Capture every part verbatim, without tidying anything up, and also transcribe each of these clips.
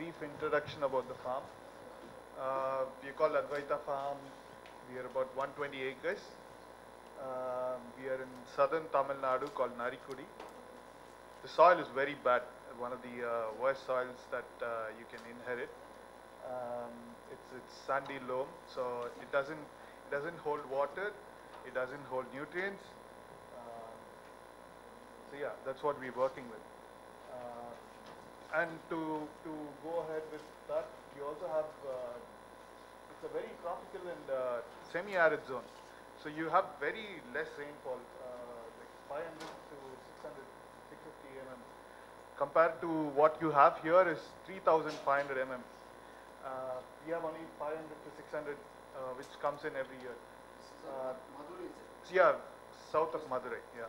brief introduction about the farm. Uh, we are called Advaita Farm. We are about one hundred twenty acres. Uh, we are in southern Tamil Nadu called Narikudi. The soil is very bad, one of the uh, worst soils that uh, you can inherit. Um, it's, it's sandy loam, so it doesn't, it doesn't hold water, it doesn't hold nutrients. Um, so yeah, that's what we're working with. Uh, and to, to go ahead with that, we also have, uh, it's a very tropical and uh, semi-arid zone. So you have very less rainfall, uh, like five hundred to six hundred, six hundred fifty millimeters. Compared to what you have here is three thousand five hundred millimeters. Uh, we have only five hundred to six hundred, uh, which comes in every year. Uh, Madurai is it? yeah, south of Madurai, yeah.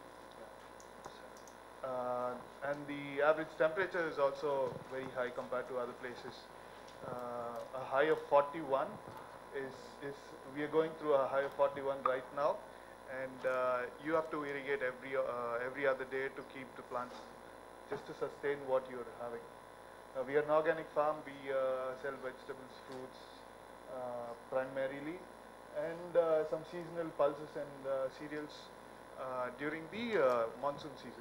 Uh, and the average temperature is also very high compared to other places. Uh, a high of forty-one is, is, we are going through a high of forty-one right now, and uh, you have to irrigate every, uh, every other day to keep the plants, just to sustain what you're having. Uh, we are an organic farm. We uh, sell vegetables, fruits uh, primarily, and uh, some seasonal pulses and uh, cereals uh, during the uh, monsoon season.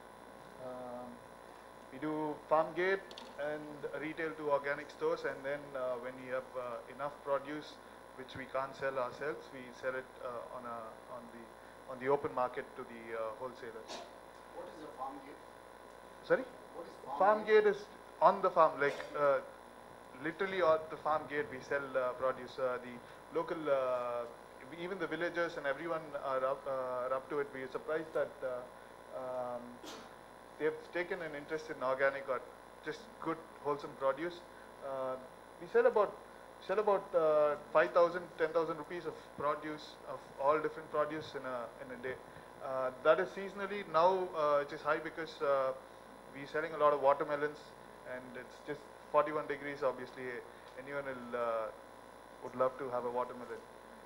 Um, we do farm gate and retail to organic stores, and then uh, when we have uh, enough produce which we can't sell ourselves, we sell it uh, on a on the on the open market to the uh, wholesalers. What is a farm gate? Sorry? What is farm, Farm gate? gate is on the farm, like uh, literally on the farm gate we sell uh, produce. Uh, the local, uh, even the villagers and everyone are up, uh, are up to it. We are surprised that uh, um, they've taken an interest in organic or just good, wholesome produce. Uh, we sell about sell about uh, five thousand, ten thousand rupees of produce, of all different produce in a in a day. Uh, that is seasonally. Now uh, it is high because uh, we're selling a lot of watermelons, and it's just forty-one degrees. Obviously, anyone will uh, would love to have a watermelon.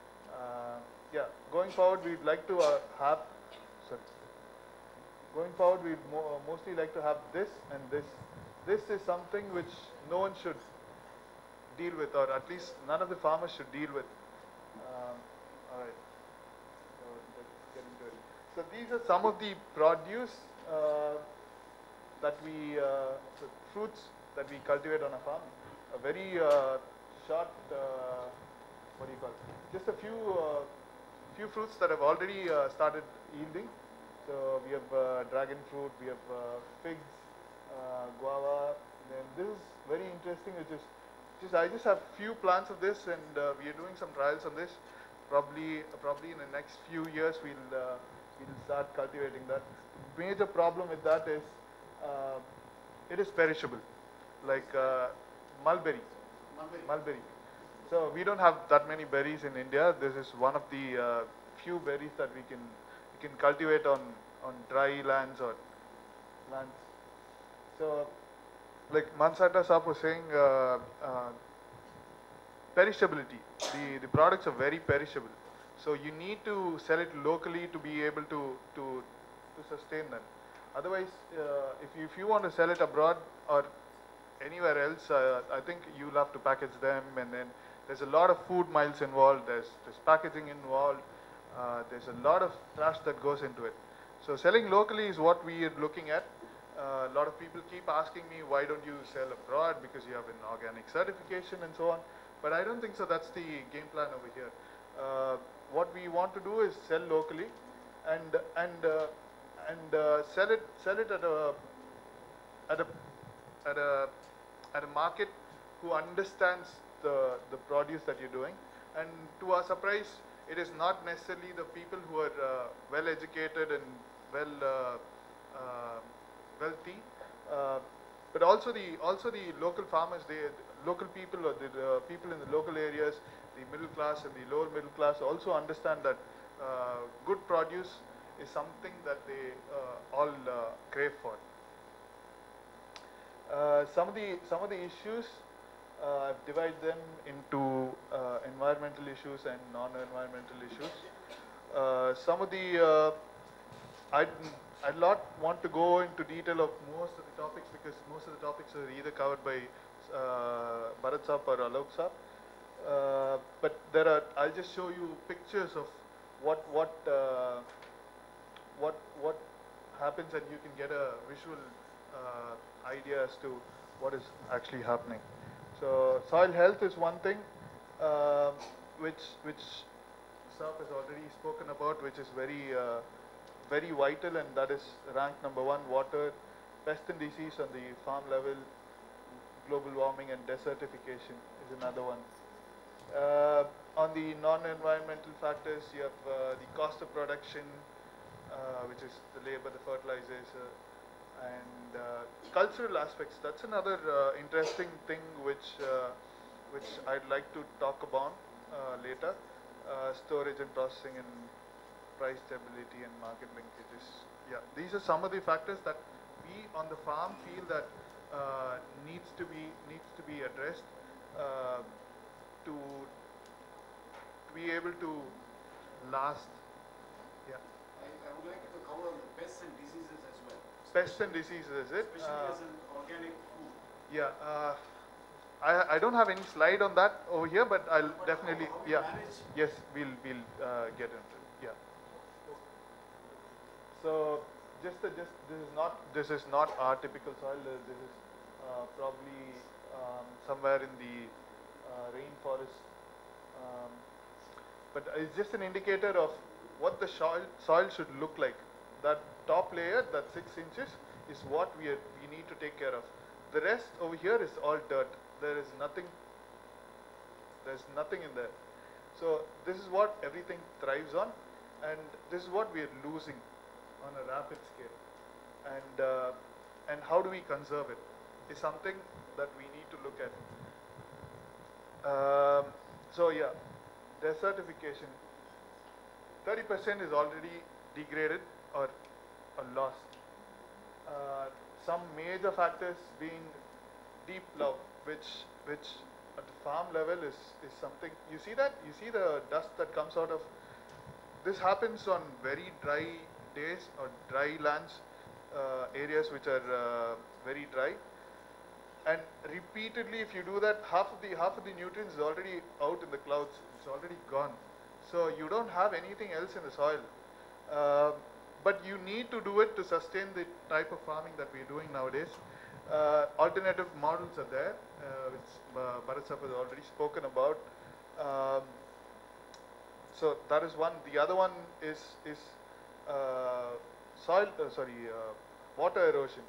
Uh, yeah, going forward, we'd like to uh, have. Sorry. Going forward, we'd mo mostly like to have this and this. This is something which no one should deal with, or at least none of the farmers should deal with. Um, all right. So let's get into it. So these are some of the produce uh, that we, uh, the fruits that we cultivate on a farm. A very uh, short, uh, what do you call it? Just a few, uh, few fruits that have already uh, started yielding. So we have uh, dragon fruit, we have uh, figs, uh, guava. And this is very interesting. Which is just I just have few plants of this, and uh, we are doing some trials on this. Probably, uh, probably in the next few years, we'll uh, we'll start cultivating that. The major problem with that is uh, it is perishable, like uh, mulberry. Mulberry. Mulberry. So we don't have that many berries in India. This is one of the uh, few berries that we can we can cultivate on on dry lands or lands. So, like Mansata Saab was saying, uh, uh, perishability. The the products are very perishable. So you need to sell it locally to be able to to to sustain them. Otherwise, uh, if you if you want to sell it abroad or anywhere else, uh, I think you'll have to package them, and then there's a lot of food miles involved. There's there's packaging involved. Uh, there's a lot of trash that goes into it. So selling locally is what we are looking at. Uh, a lot of people keep asking me, why don't you sell abroad, because you have an organic certification and so on. But I don't think so. That's the game plan over here. Uh, what we want to do is sell locally, and and uh, and uh, sell it sell it at a at a at a at a market who understands the the produce that you're doing. And to our surprise, it is not necessarily the people who are uh, well educated and well uh, uh, wealthy, uh, but also the also the local farmers, they local people or the uh, people in the local areas, the middle class and the lower middle class also understand that uh, good produce is something that they uh, all uh, crave for. Uh, some of the some of the issues, uh, I've divided them into uh, environmental issues and non-environmental issues. Uh, some of the uh, I'd I'd not want to go into detail of most of the topics, because most of the topics are either covered by uh, Bharat Saab or Alok Saab. Uh, but there are, I'll just show you pictures of what, what, uh, what, what happens, and you can get a visual uh, idea as to what is actually happening. So soil health is one thing uh, which, which Saab has already spoken about, which is very, uh, very vital, and that is ranked number one. Water, pest and disease on the farm level, global warming and desertification is another one. Uh, on the non-environmental factors, you have uh, the cost of production, uh, which is the labor, the fertilizers, uh, and uh, cultural aspects. That's another uh, interesting thing which, uh, which I'd like to talk about uh, later. Uh, storage and processing and price stability and market linkages. Yeah, these are some of the factors that we on the farm feel that uh, needs to be needs to be addressed uh, to, to be able to last. Yeah. I, I would like to cover the pests and diseases as well. Pests and diseases, is it? Especially Uh, as an organic food. yeah. Uh, I, I don't have any slide on that over here, but I'll But definitely, how, how we yeah. manage Yes, we'll, we'll uh, get into it, yeah. So, just, the, just, this is not, this is not our typical soil, uh, this is uh, probably um, somewhere in the uh, rainforest. Um, but it's just an indicator of what the soil, soil should look like. That top layer, that six inches, is what we, are, we need to take care of. The rest over here is all dirt. There is nothing, there's nothing in there. So this is what everything thrives on, and this is what we are losing on a rapid scale. And, uh, and how do we conserve it is something that we need to look at. Um, so yeah, desertification. thirty percent is already degraded or, or lost. Uh, some major factors being deep plough, which which at the farm level is, is something, you see that? You see the dust that comes out of, this happens on very dry days or dry lands, uh, areas which are uh, very dry. And repeatedly if you do that, half of the half of the nutrients is already out in the clouds, it's already gone. So you don't have anything else in the soil. Uh, but you need to do it to sustain the type of farming that we're doing nowadays. Uh, alternative models are there, uh, which uh, Bharat Saab has already spoken about. Um, so that is one. The other one is is uh, soil. Uh, sorry, uh, water erosion.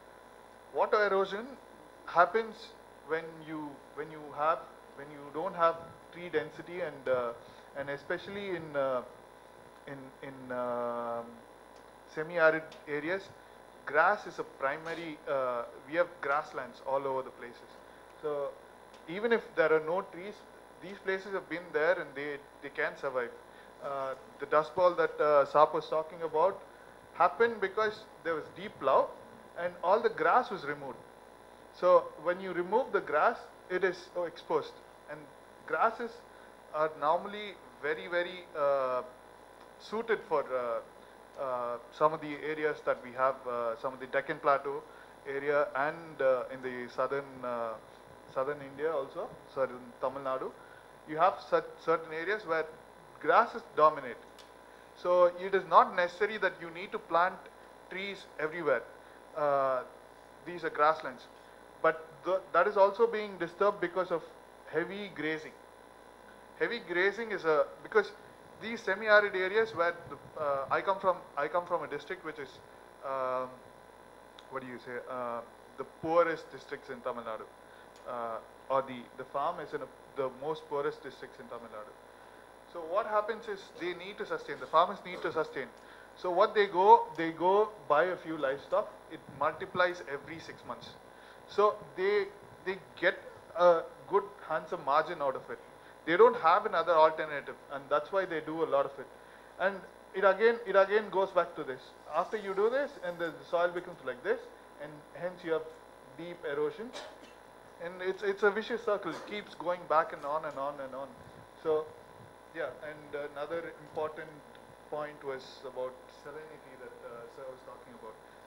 Water erosion happens when you when you have when you don't have tree density, and uh, and especially in uh, in in uh, semi-arid areas. Grass is a primary, uh, we have grasslands all over the places. So even if there are no trees, these places have been there and they, they can survive. Uh, the dust bowl that uh, Saab was talking about happened because there was deep plough and all the grass was removed. So when you remove the grass, it is oh, exposed. And grasses are normally very, very uh, suited for uh, Uh, some of the areas that we have, uh, some of the Deccan Plateau area, and uh, in the southern uh, southern India also, southern Tamil Nadu, you have such certain areas where grasses dominate. So it is not necessary that you need to plant trees everywhere. Uh, these are grasslands, but th that is also being disturbed because of heavy grazing. Heavy grazing is a because these semi-arid areas where the, uh, I come from, I come from a district which is, um, what do you say, uh, the poorest districts in Tamil Nadu, uh, or the the farm is in a, the most poorest districts in Tamil Nadu. So what happens is they need to sustain. The farmers need to sustain. So what they go, they go buy a few livestock. It multiplies every six months. So they they get a good handsome margin out of it. They don't have another alternative, and that's why they do a lot of it. And it again, it again goes back to this. After you do this, and the soil becomes like this, and hence you have deep erosion, and it's it's a vicious circle. It keeps going back and on and on and on. So, yeah. And another important point was about salinity that uh, Sir was talking about.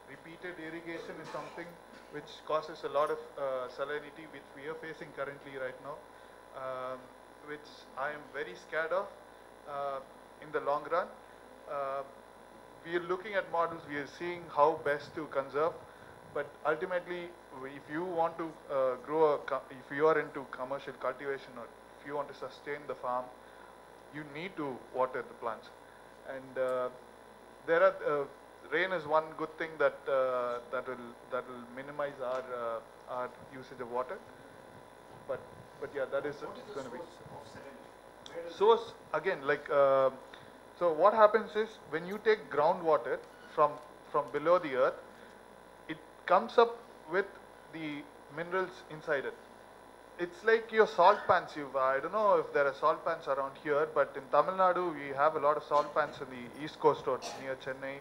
repeated irrigation is something which causes a lot of uh, salinity, which we are facing currently right now, um, which I am very scared of uh, in the long run. Uh, we are looking at models, we are seeing how best to conserve, but ultimately, if you want to uh, grow, a if you are into commercial cultivation or if you want to sustain the farm, you need to water the plants. And uh, there are uh, rain is one good thing that uh, that will that will minimize our uh, our usage of water. But but yeah, that is, What is the going to be source of salinity? Where does source again. Like uh, so, what happens is when you take groundwater from from below the earth, it comes up with the minerals inside it. It's like your salt pans. You I don't know if there are salt pans around here, but in Tamil Nadu we have a lot of salt pans in the east coast or near Chennai.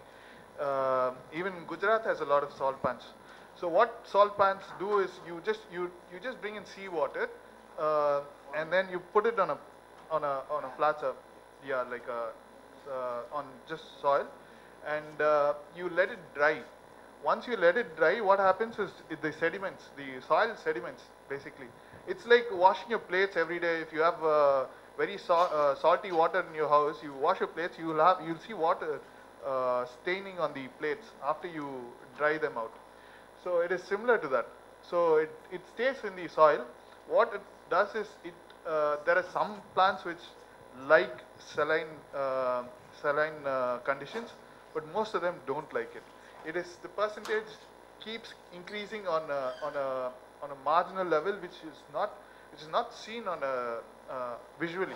Uh, even Gujarat has a lot of salt pans. So what salt pans do is you just you you just bring in seawater, uh, and then you put it on a on a on a platter, yeah, like a uh, on just soil, and uh, you let it dry. Once you let it dry, what happens is it- the sediments, the soil sediments, basically. It's like washing your plates every day. If you have uh, very sal- uh, salty water in your house, you wash your plates, you will have you'll see water uh, staining on the plates after you dry them out. So it is similar to that. So it, it stays in the soil. What it does is it uh, there are some plants which like saline uh, saline uh, conditions, but most of them don't like it. It is the percentage keeps increasing on a, on a on a marginal level, which is not which is not seen on a uh, visually.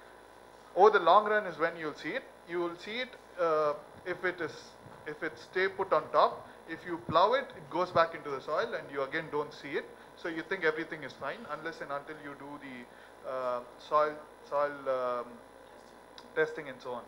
Over the long run is when you'll see it. You will see it uh, if it is if it stay put on top. If you plow it, it goes back into the soil, and you again don't see it. So you think everything is fine unless and until you do the uh, soil soil um, testing and so on.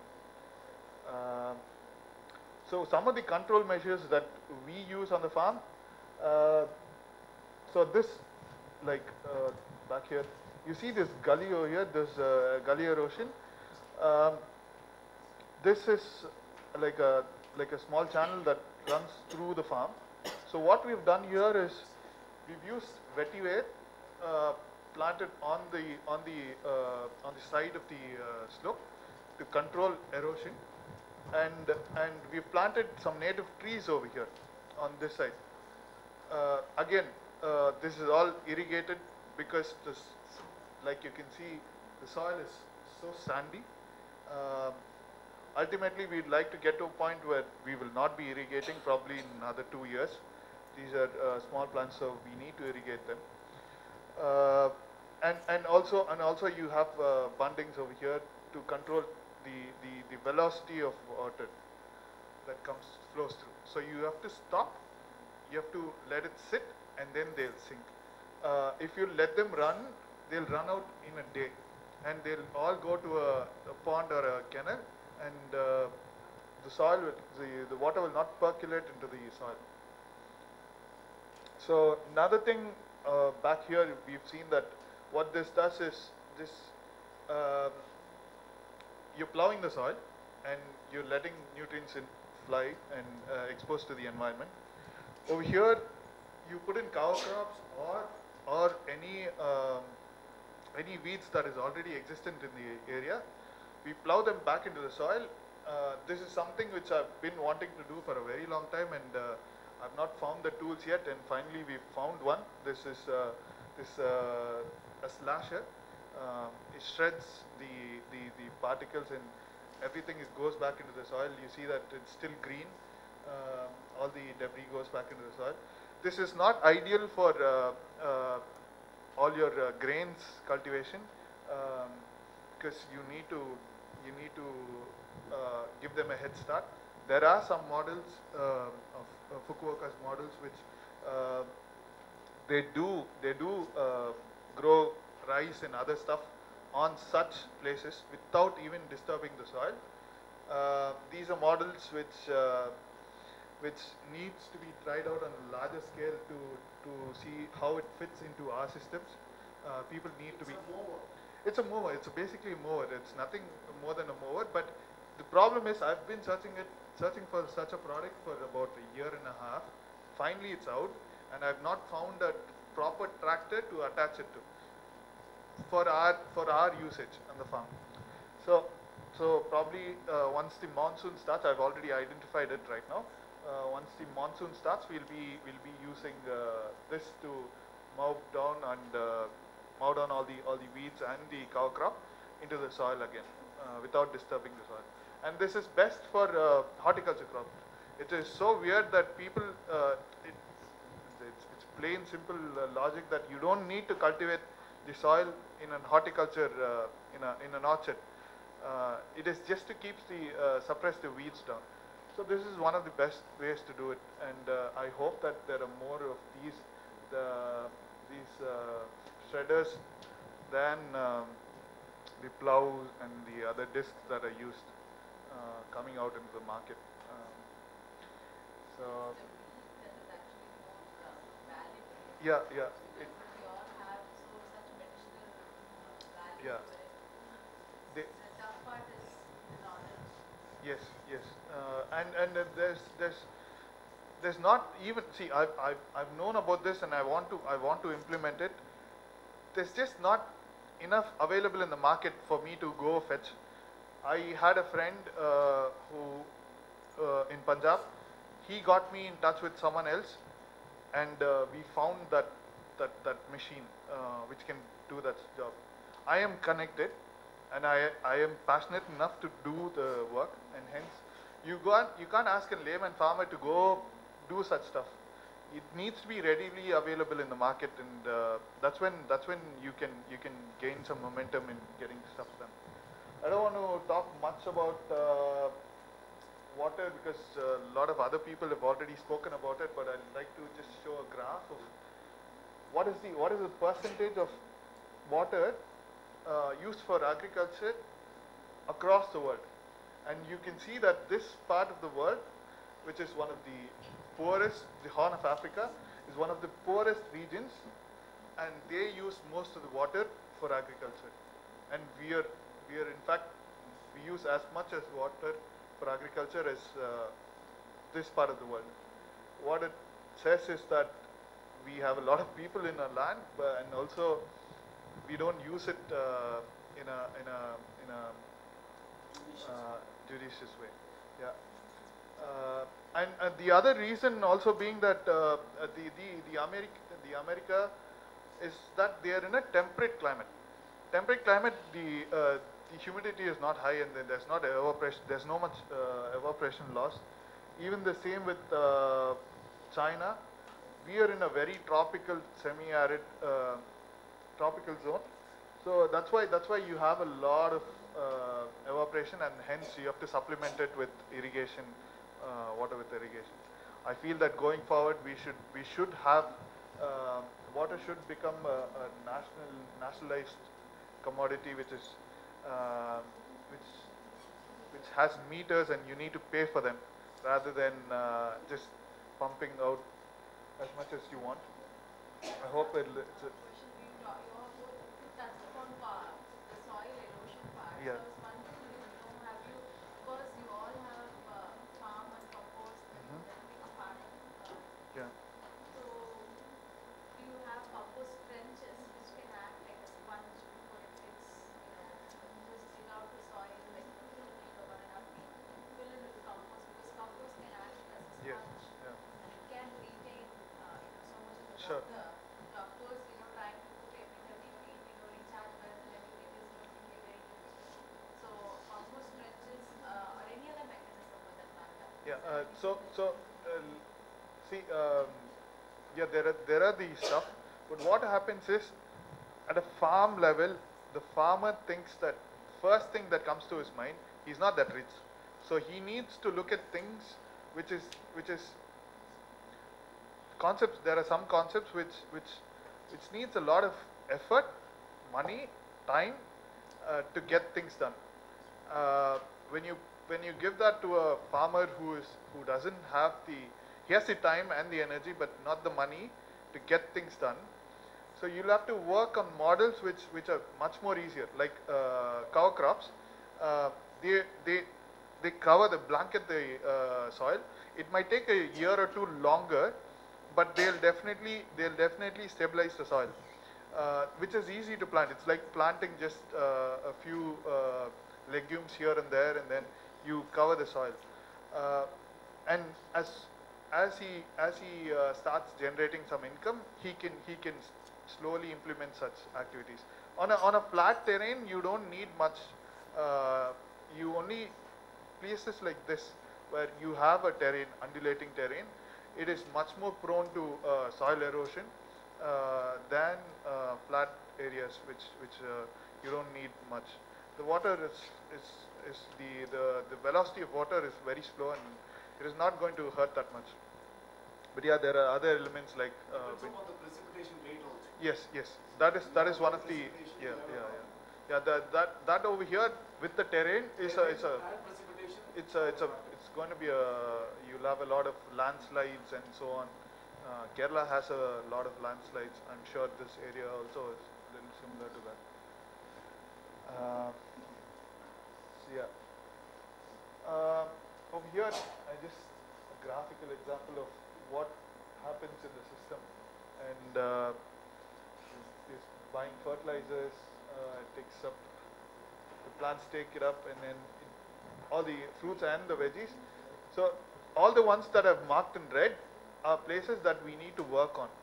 Uh, so some of the control measures that we use on the farm. Uh, so this, like uh, back here, you see this gully over here, this uh, gully erosion. Um, this is like a like a small channel that runs through the farm. So what we've done here is we've used vetiver uh, planted on the on the uh, on the side of the uh, slope to control erosion, and and we've planted some native trees over here on this side. Uh, again, uh, this is all irrigated because this, like you can see, the soil is so sandy. Um, ultimately, we'd like to get to a point where we will not be irrigating probably in another two years. These are uh, small plants, so we need to irrigate them. Uh, and and also and also you have uh, bundings over here to control the, the the velocity of water that comes flows through. So you have to stop. You have to let it sit, and then they'll sink. Uh, if you let them run, they'll run out in a day, and they'll all go to a, a pond or a canal, and uh, the soil, will, the the water will not percolate into the soil. So another thing uh, back here, we've seen that what this does is this, um, you're plowing the soil and you're letting nutrients in fly and uh, exposed to the environment. Over here, you put in cover crops or or any um, any weeds that is already existent in the area. We plow them back into the soil. Uh, this is something which I've been wanting to do for a very long time, and uh, I've not found the tools yet, and finally we found one. This is uh, this uh, a slasher. Um, it shreds the, the the particles, and everything is, goes back into the soil. You see that it's still green. Um, all the debris goes back into the soil. This is not ideal for uh, uh, all your uh, grains cultivation, because um, you need to you need to uh, give them a head start. There are some models uh, of uh, Fukuoka's models which uh, they do they do uh, grow rice and other stuff on such places without even disturbing the soil. Uh, these are models which uh, which needs to be tried out on a larger scale to to see how it fits into our systems. Uh, people need to be. It's a mower. It's a mower. It's a basically a mower. It's nothing more than a mower, but the problem is I've been searching it, searching for such a product for about a year and a half. Finally, it's out, and I've not found a proper tractor to attach it to for our for our usage on the farm. So, so probably uh, once the monsoon starts, I've already identified it right now. Uh, once the monsoon starts, we'll be we'll be using uh, this to mow down and uh, mow down all the all the weeds and the cover crop into the soil again uh, without disturbing the soil. And this is best for uh, horticulture crops. It is so weird that people, uh, it, it's, it's plain simple uh, logic that you don't need to cultivate the soil in an horticulture, uh, in, a, in an orchard. Uh, it is just to keep the, uh, suppress the weeds down. So this is one of the best ways to do it, and uh, I hope that there are more of these, the, these uh, shredders than um, the plows and the other discs that are used uh, coming out into the market. Um, so yeah, yeah. It, yeah. They, yes, yes. Uh, and and uh, there's there's there's not even, see, I've, I've I've known about this and I want to I want to implement it. There's just not enough available in the market for me to go fetch. I had a friend uh, who uh, in Punjab. He got me in touch with someone else, and uh, we found that that that machine uh, which can do that job. I am connected, and I I am passionate enough to do the work, and hence you can't you can't ask a layman farmer to go do such stuff. It needs to be readily available in the market, and uh, that's when that's when you can you can gain some momentum in getting stuff done. I don't want to talk much about uh, water because uh, a lot of other people have already spoken about it, but I'd like to just show a graph of what is the what is the percentage of water uh, used for agriculture across the world. And you can see that this part of the world, which is one of the poorest, the Horn of Africa, is one of the poorest regions, and they use most of the water for agriculture. And we are, we are in fact, we use as much as water for agriculture as uh, this part of the world. What it says is that we have a lot of people in our land, but, and also we don't use it uh, in a in a in a uh, judicious way. Yeah. Uh, and, and the other reason also being that uh, the the the America the America is that they are in a temperate climate. Temperate climate, the uh, the humidity is not high, and then there's not evaporation. There's no much uh, evaporation loss. Even the same with uh, China. We are in a very tropical, semi-arid uh, tropical zone. So that's why that's why you have a lot of uh, evaporation, and hence you have to supplement it with irrigation, uh, water with irrigation. I feel that going forward we should we should have uh, water should become a, a national nationalized commodity, which is uh, which which has meters and you need to pay for them rather than uh, just pumping out as much as you want. I hope it, it's a, yeah. Yeah. Yeah. Yeah. Sure. Yeah. Uh, so so uh, see, um, yeah, there are there are these stuff, but what happens is, at a farm level, the farmer thinks that first thing that comes to his mind, he's not that rich, so he needs to look at things which is which is concepts. There are some concepts which which which needs a lot of effort, money, time uh, to get things done. Uh, when you when you give that to a farmer who is who doesn't have the he has the time and the energy but not the money to get things done, so you'll have to work on models which which are much more easier, like uh, cover crops. Uh, they they they cover the blanket the uh, soil. It might take a year or two longer, but they'll definitely they'll definitely stabilize the soil, uh, which is easy to plant. It's like planting just uh, a few uh, legumes here and there, and then you cover the soil. Uh, and as as he as he uh, starts generating some income, he can he can s- slowly implement such activities. On a on a flat terrain, you don't need much. Uh, you only places like this where you have a terrain, undulating terrain, it is much more prone to uh, soil erosion uh, than uh, flat areas which which uh, you don't need much. The water is is is the, the the velocity of water is very slow, and it is not going to hurt that much. But yeah, there are other elements like uh, Depends wind. upon the precipitation rate also. Yes, yes. That is that is one of the Precipitation, yeah you have a yeah problem. yeah yeah that that that over here with the terrain is a it's a And precipitation. it's a it's a it's going to be a you'll have a lot of landslides and so on. Uh, Kerala has a lot of landslides. I'm sure this area also is a little similar to that. Uh, so yeah. Uh, over here, I just a graphical example of what happens in the system, and uh, is, is buying fertilizers. Uh, it takes up the plants take it up, and then it, all the fruits and the veggies. So all the ones that are marked in red are places that we need to work on.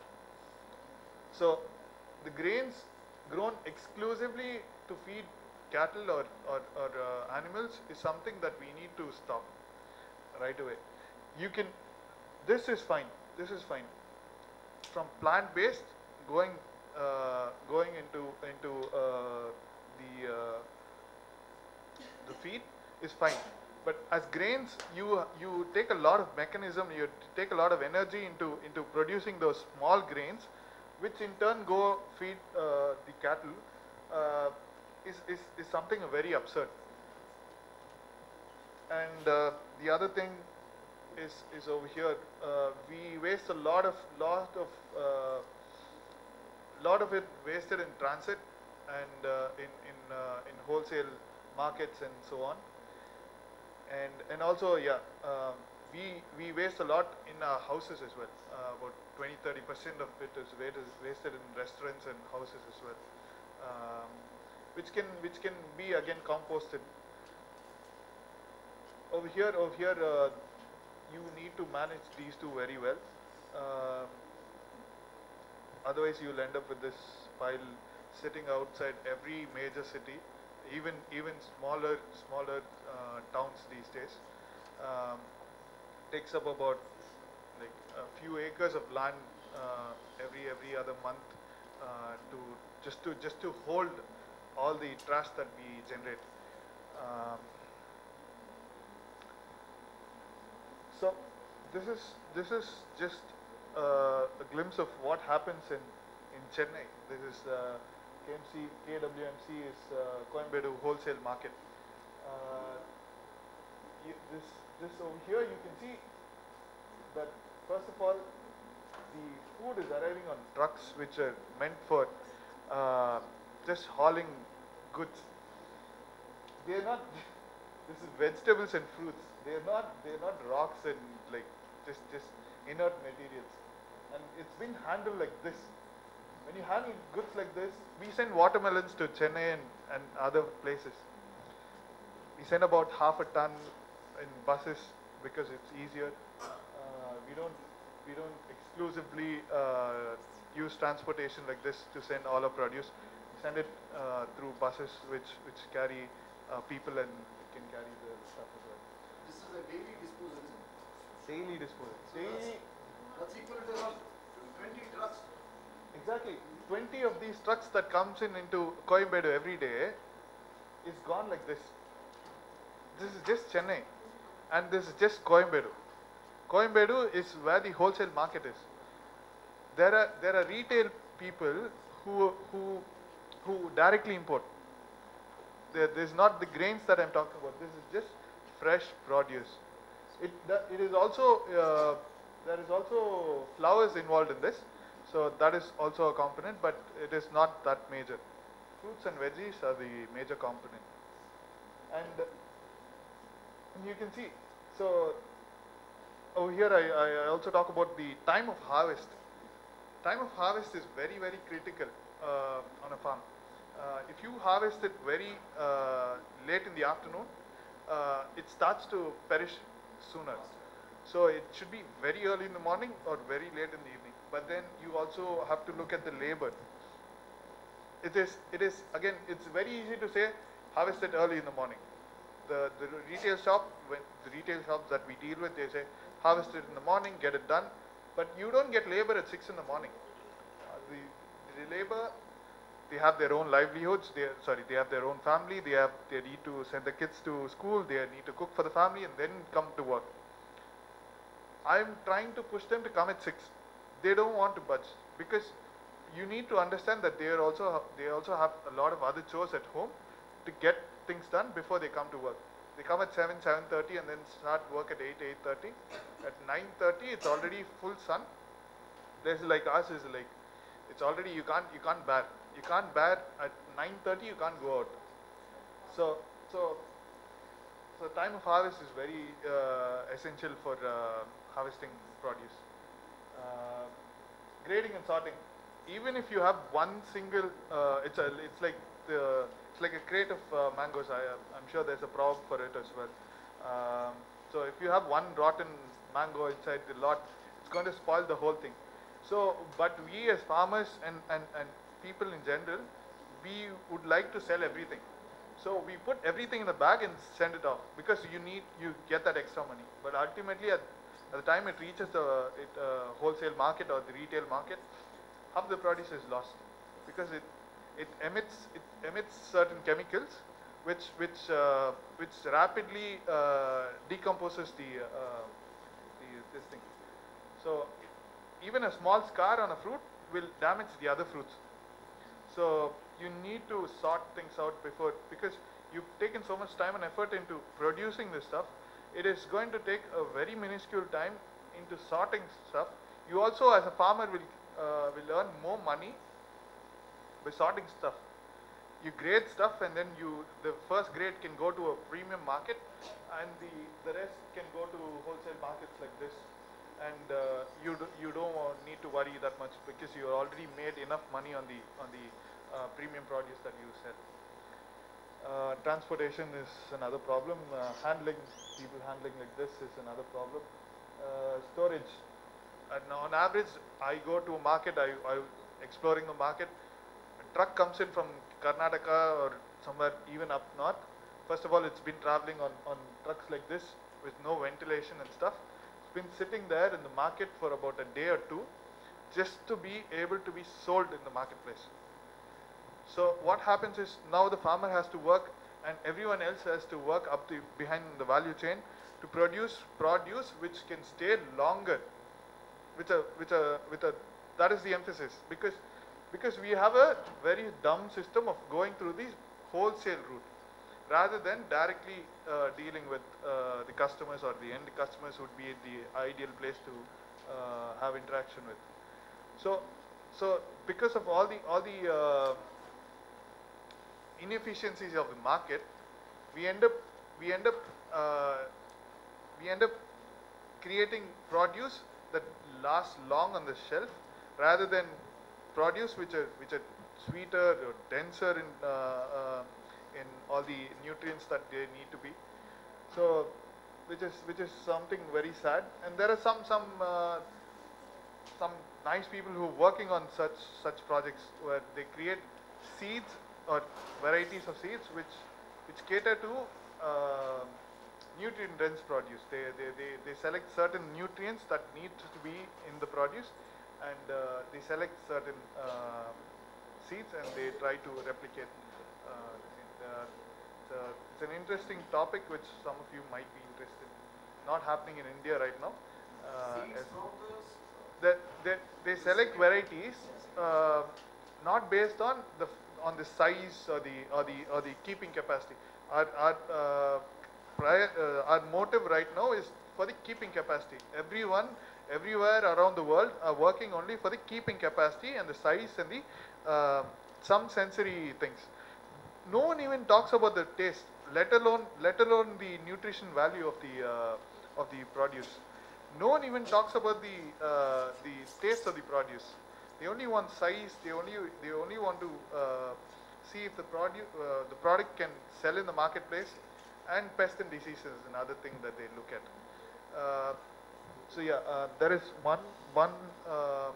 So the grains grown exclusively to feed cattle or, or, or uh, animals is something that we need to stop right away. You can, this is fine, this is fine. From plant-based going uh, going into into uh, the uh, the feed is fine. But as grains, you you take a lot of mechanism, you take a lot of energy into into producing those small grains, which in turn go feed uh, the cattle, uh, is, is is something very absurd. And uh, the other thing is is over here. Uh, we waste a lot of lot of uh, lot of it wasted in transit and uh, in in uh, in wholesale markets and so on. And and also yeah, um, we we waste a lot in our houses as well. Uh, about twenty to thirty percent of it is wasted wasted in restaurants and houses as well, um, which can which can be again composted. Over here, over here, uh, you need to manage these two very well. Um, otherwise, you'll end up with this pile sitting outside every major city, even even smaller smaller uh, towns these days. Um, takes up about like a few acres of land uh, every every other month uh, to just to just to hold all the trash that we generate. Um, so this is this is just uh, a glimpse of what happens in in Chennai. This is uh, K M C K W M C is uh, Coimbatore wholesale market. Uh, you, this this over here you can see that first of all the food is arriving on trucks which are meant for uh, just hauling goods. They are not. This is vegetables and fruits. They are not. They are not rocks and like just just inert materials. And it's been handled like this. When you handle goods like this, we send watermelons to Chennai and, and other places. We send about half a ton in buses because it's easier. Uh, we don't we don't exclusively uh, use transportation like this to send all our produce. We send it uh, through buses which which carry uh, people and can carry the stuff as well. This is a daily disposal, isn't it? Daily disposal. So Daily, That's equal to around twenty trucks. exactly. twenty of these trucks that comes in into Coimbatore every day is gone like this. This is just Chennai, and this is just Coimbatore. Coimbatore is where the wholesale market is. There are there are retail people who who who directly import. There, there's not the grains that I'm talking about. This is just fresh produce. It the, it is also uh, there is also flowers involved in this, so that is also a component, but it is not that major. Fruits and veggies are the major component, and And you can see, so over here I, I also talk about the time of harvest. Time of harvest is very, very critical uh, on a farm. Uh, if you harvest it very uh, late in the afternoon, uh, it starts to perish sooner. So it should be very early in the morning or very late in the evening. But then you also have to look at the labor. It is, it is again, it's very easy to say harvest it early in the morning. The, the retail shop, when the retail shops that we deal with, they say harvest it in the morning, get it done. But you don't get labor at six in the morning. Uh, the, the labor, they have their own livelihoods. They sorry, they have their own family. They have they need to send the kids to school. They need to cook for the family and then come to work. I'm trying to push them to come at six. They don't want to budge because you need to understand that they are also they also have a lot of other chores at home to get things done before they come to work. They come at seven, seven thirty and then start work at eight, eight thirty. At nine thirty, it's already full sun. Places like us is like, it's already, you can't, you can't bear. You can't bear at nine thirty, you can't go out. So, so, so time of harvest is very uh, essential for uh, harvesting produce. Uh, grading and sorting. Even if you have one single, uh, it's a, it's like the, it's like a crate of uh, mangoes. I, I'm sure there's a proverb for it as well. Um, so if you have one rotten mango inside the lot, it's going to spoil the whole thing. So, but we as farmers and, and, and people in general, we would like to sell everything. So we put everything in a bag and send it off because you need, you get that extra money. But ultimately at, at the time it reaches the it, uh, wholesale market or the retail market, half the produce is lost because it, it emits, it emits certain chemicals which, which, uh, which rapidly uh, decomposes the, uh, the, this thing. So even a small scar on a fruit will damage the other fruits. So you need to sort things out before, because you've taken so much time and effort into producing this stuff, it is going to take a very minuscule time into sorting stuff. You also as a farmer will, uh, will earn more money by sorting stuff. You grade stuff and then you, the first grade can go to a premium market and the, the rest can go to wholesale markets like this. And uh, you, do, you don't need to worry that much because you already made enough money on the, on the uh, premium produce that you sell. Uh, transportation is another problem. Uh, handling, people handling like this is another problem. Uh, storage. And on average, I go to a market, I, I exploring the market. A truck comes in from Karnataka or somewhere even up north. First of all, it's been traveling on, on trucks like this with no ventilation and stuff. It's been sitting there in the market for about a day or two just to be able to be sold in the marketplace. So what happens is now the farmer has to work and everyone else has to work up the behind the value chain to produce produce which can stay longer with a with a with a that is the emphasis, because because we have a very dumb system of going through the wholesale route rather than directly uh, dealing with uh, the customers, or the end customers would be the ideal place to uh, have interaction with. So so because of all the all the uh, inefficiencies of the market, we end up we end up uh, we end up creating produce that lasts long on the shelf rather than produce which are which are sweeter or denser in uh, uh, in all the nutrients that they need to be. So which is which is something very sad. And there are some some uh, some nice people who are working on such such projects where they create seeds or varieties of seeds which which cater to uh, nutrient dense produce. They, they they they select certain nutrients that need to be in the produce, and uh, they select certain uh, seeds and they try to replicate. Uh, it, uh, it's, a, it's an interesting topic which some of you might be interested in. Not happening in India right now. Uh, Seeds from that they, they select varieties uh, not based on the on the size or the or the or the keeping capacity. Our our uh, prior, uh, our motive right now is for the keeping capacity. Everyone everywhere around the world are working only for the keeping capacity and the size and the uh, some sensory things. No one even talks about the taste. let alone let alone the nutrition value of the uh, of the produce. No one even talks about the uh, the taste of the produce. They only want size. They only they only want to uh, see if the produce uh, the product can sell in the marketplace, and pest and diseases is another thing that they look at. Uh, so yeah, uh, there is one one. Um,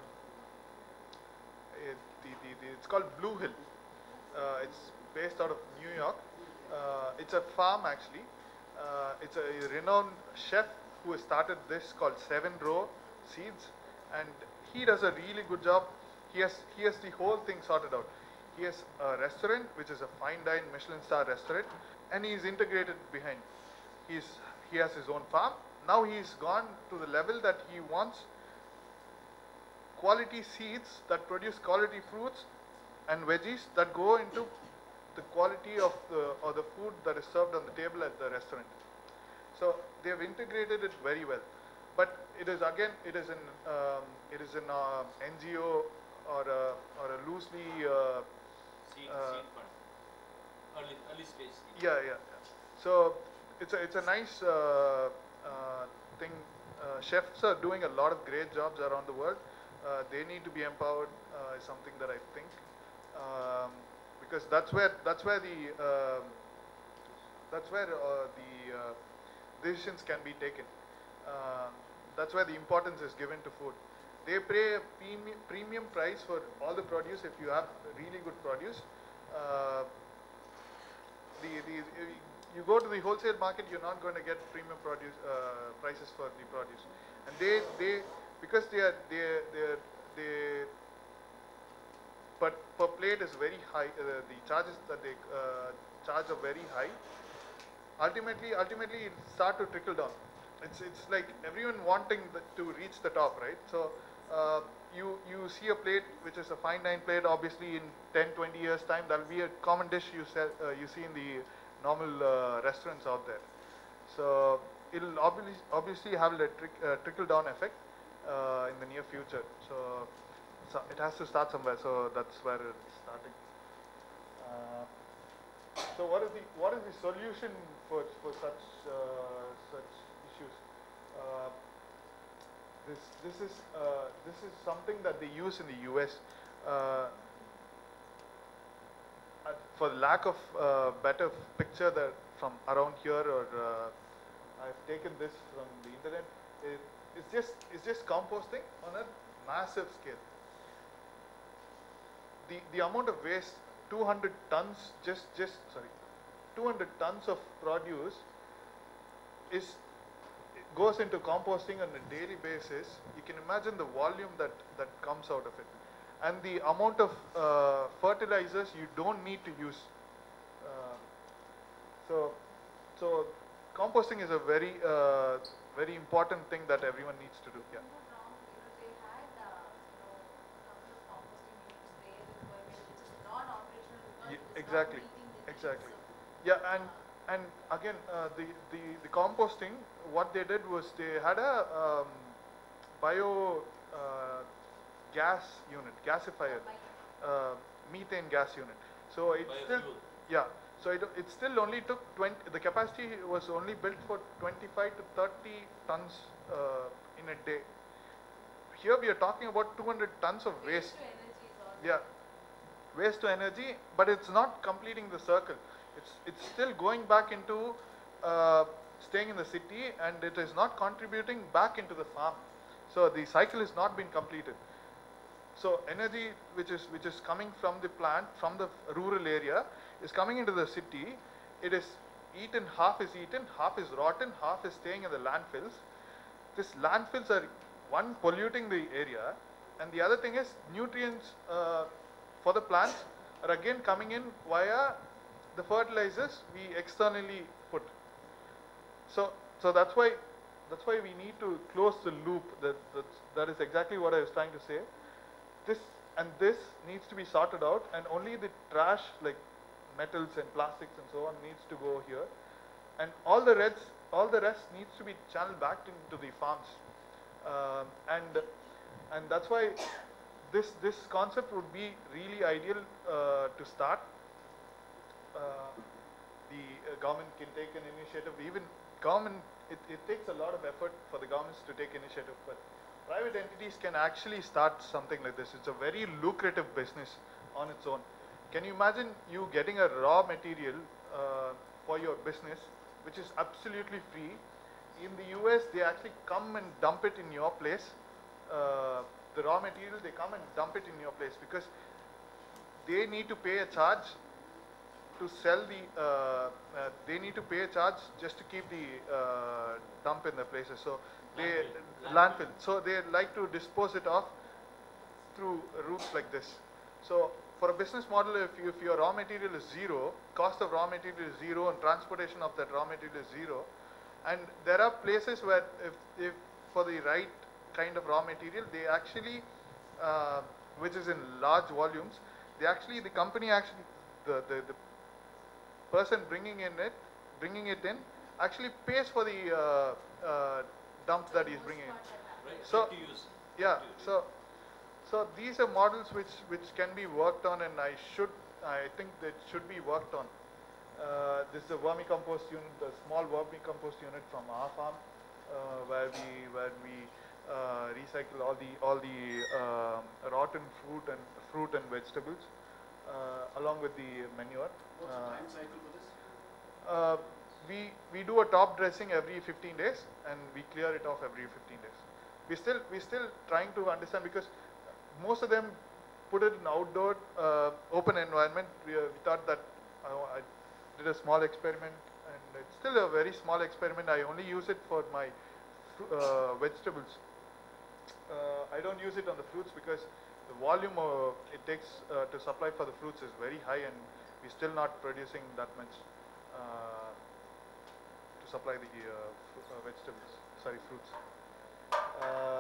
it, the, the, the, it's called Blue Hill. Uh, it's based out of New York. Uh, it's a farm actually. Uh, it's a renowned chef who has started this called Seven Row Seeds, and he does a really good job. He has he has the whole thing sorted out. He has a restaurant which is a fine dine Michelin star restaurant, and he's integrated behind. He's he has his own farm. Now he's gone to the level that he wants quality seeds that produce quality fruits and veggies that go into the quality of the or the food that is served on the table at the restaurant. So they have integrated it very well, but it is again it is an um, it is an uh, N G O or a or a loosely uh, Seed, uh, seed fund. Early, early stage seed. yeah yeah. So it's a it's a nice uh, uh, thing. Uh, chefs are doing a lot of great jobs around the world. Uh, they need to be empowered. Uh, is something that I think, um, because that's where that's where the um that's where uh, the uh, decisions can be taken. Uh, that's where the importance is given to food. They pay a premium, premium price for all the produce if you have really good produce. Uh, the, the, you go to the wholesale market, you're not going to get premium produce uh, prices for the produce. And they, they because they are, they, they, they, but per plate is very high, uh, the charges that they uh, charge are very high. Ultimately, ultimately it start to trickle down. It's it's like everyone wanting the, to reach the top, right? So uh, you you see a plate which is a fine dine plate. Obviously, in ten, twenty years time, that'll be a common dish you sell, uh, you see in the normal uh, restaurants out there. So it'll obviously obviously have a trick, uh, trickle down effect uh, in the near future. So, so it has to start somewhere. So that's where it's starting. Uh, So what is the what is the solution for for such uh, such issues? Uh, this this is uh, this is something that they use in the U S. Uh, for lack of uh, better picture that from around here, or uh, I've taken this from the internet. It, it's just it's just composting on a massive scale. The the amount of waste. two hundred tons, just, just, sorry, two hundred tons of produce is, goes into composting on a daily basis. You can imagine the volume that, that comes out of it. And the amount of uh, fertilizers you don't need to use. Uh, so, so composting is a very, uh, very important thing that everyone needs to do. Yeah. Exactly, exactly. Yeah, and and again, uh, the the the composting. What they did was they had a um, bio uh, gas unit, gasifier, uh, methane gas unit. So it still, yeah. So it it still only took twenty. The capacity was only built for twenty-five to thirty tons uh, in a day. Here we are talking about two hundred tons of waste. Yeah. Waste to energy, but it's not completing the circle. It's it's still going back into uh, staying in the city, and it is not contributing back into the farm. So the cycle is not been completed. So energy which is which is coming from the plant, from the rural area, is coming into the city. It is eaten, half is eaten, half is rotten, half is staying in the landfills. These landfills are, one, polluting the area, and the other thing is nutrients uh, for the plants are again coming in via the fertilizers we externally put. So, so that's why that's why we need to close the loop. That that's, that is exactly what I was trying to say. This and this needs to be sorted out, and only the trash like metals and plastics and so on needs to go here, and all the rest all the rest needs to be channeled back into the farms, um, and and that's why. This, this concept would be really ideal uh, to start. Uh, the uh, government can take an initiative. Even government, it, it takes a lot of effort for the governments to take initiative, but private entities can actually start something like this. It's a very lucrative business on its own. Can you imagine you getting a raw material uh, for your business, which is absolutely free? In the U S, they actually come and dump it in your place. Uh, the raw material, they come and dump it in your place because they need to pay a charge to sell the, uh, uh, they need to pay a charge just to keep the uh, dump in the places. So they, Landfill. landfill. So they like to dispose it off through routes like this. So for a business model, if, you, if your raw material is zero, cost of raw material is zero and transportation of that raw material is zero, and there are places where if, if for the right kind of raw material, they actually, uh, which is in large volumes, they actually, the company actually, the, the, the person bringing in it, bringing it in, actually pays for the uh, uh, dump that he's bringing in. Right, So, right to use. yeah, Right to use. so, so these are models which, which can be worked on, and I should, I think that should be worked on. Uh, this is a vermicompost unit, the small vermicompost unit from our farm, uh, where we, where we uh, recycle all the, all the um, rotten fruit and fruit and vegetables, uh, along with the manure. What's Uh, the time cycle for this? uh, we we do a top dressing every fifteen days, and we clear it off every fifteen days. We still we still trying to understand, because most of them put it in outdoor uh, open environment. We, uh, we thought that uh, I did a small experiment, and it's still a very small experiment. I only use it for my uh, vegetables. Uh, I don't use it on the fruits because the volume uh, it takes uh, to supply for the fruits is very high, and we're still not producing that much uh, to supply the uh, fr- uh, vegetables, sorry, fruits. Uh,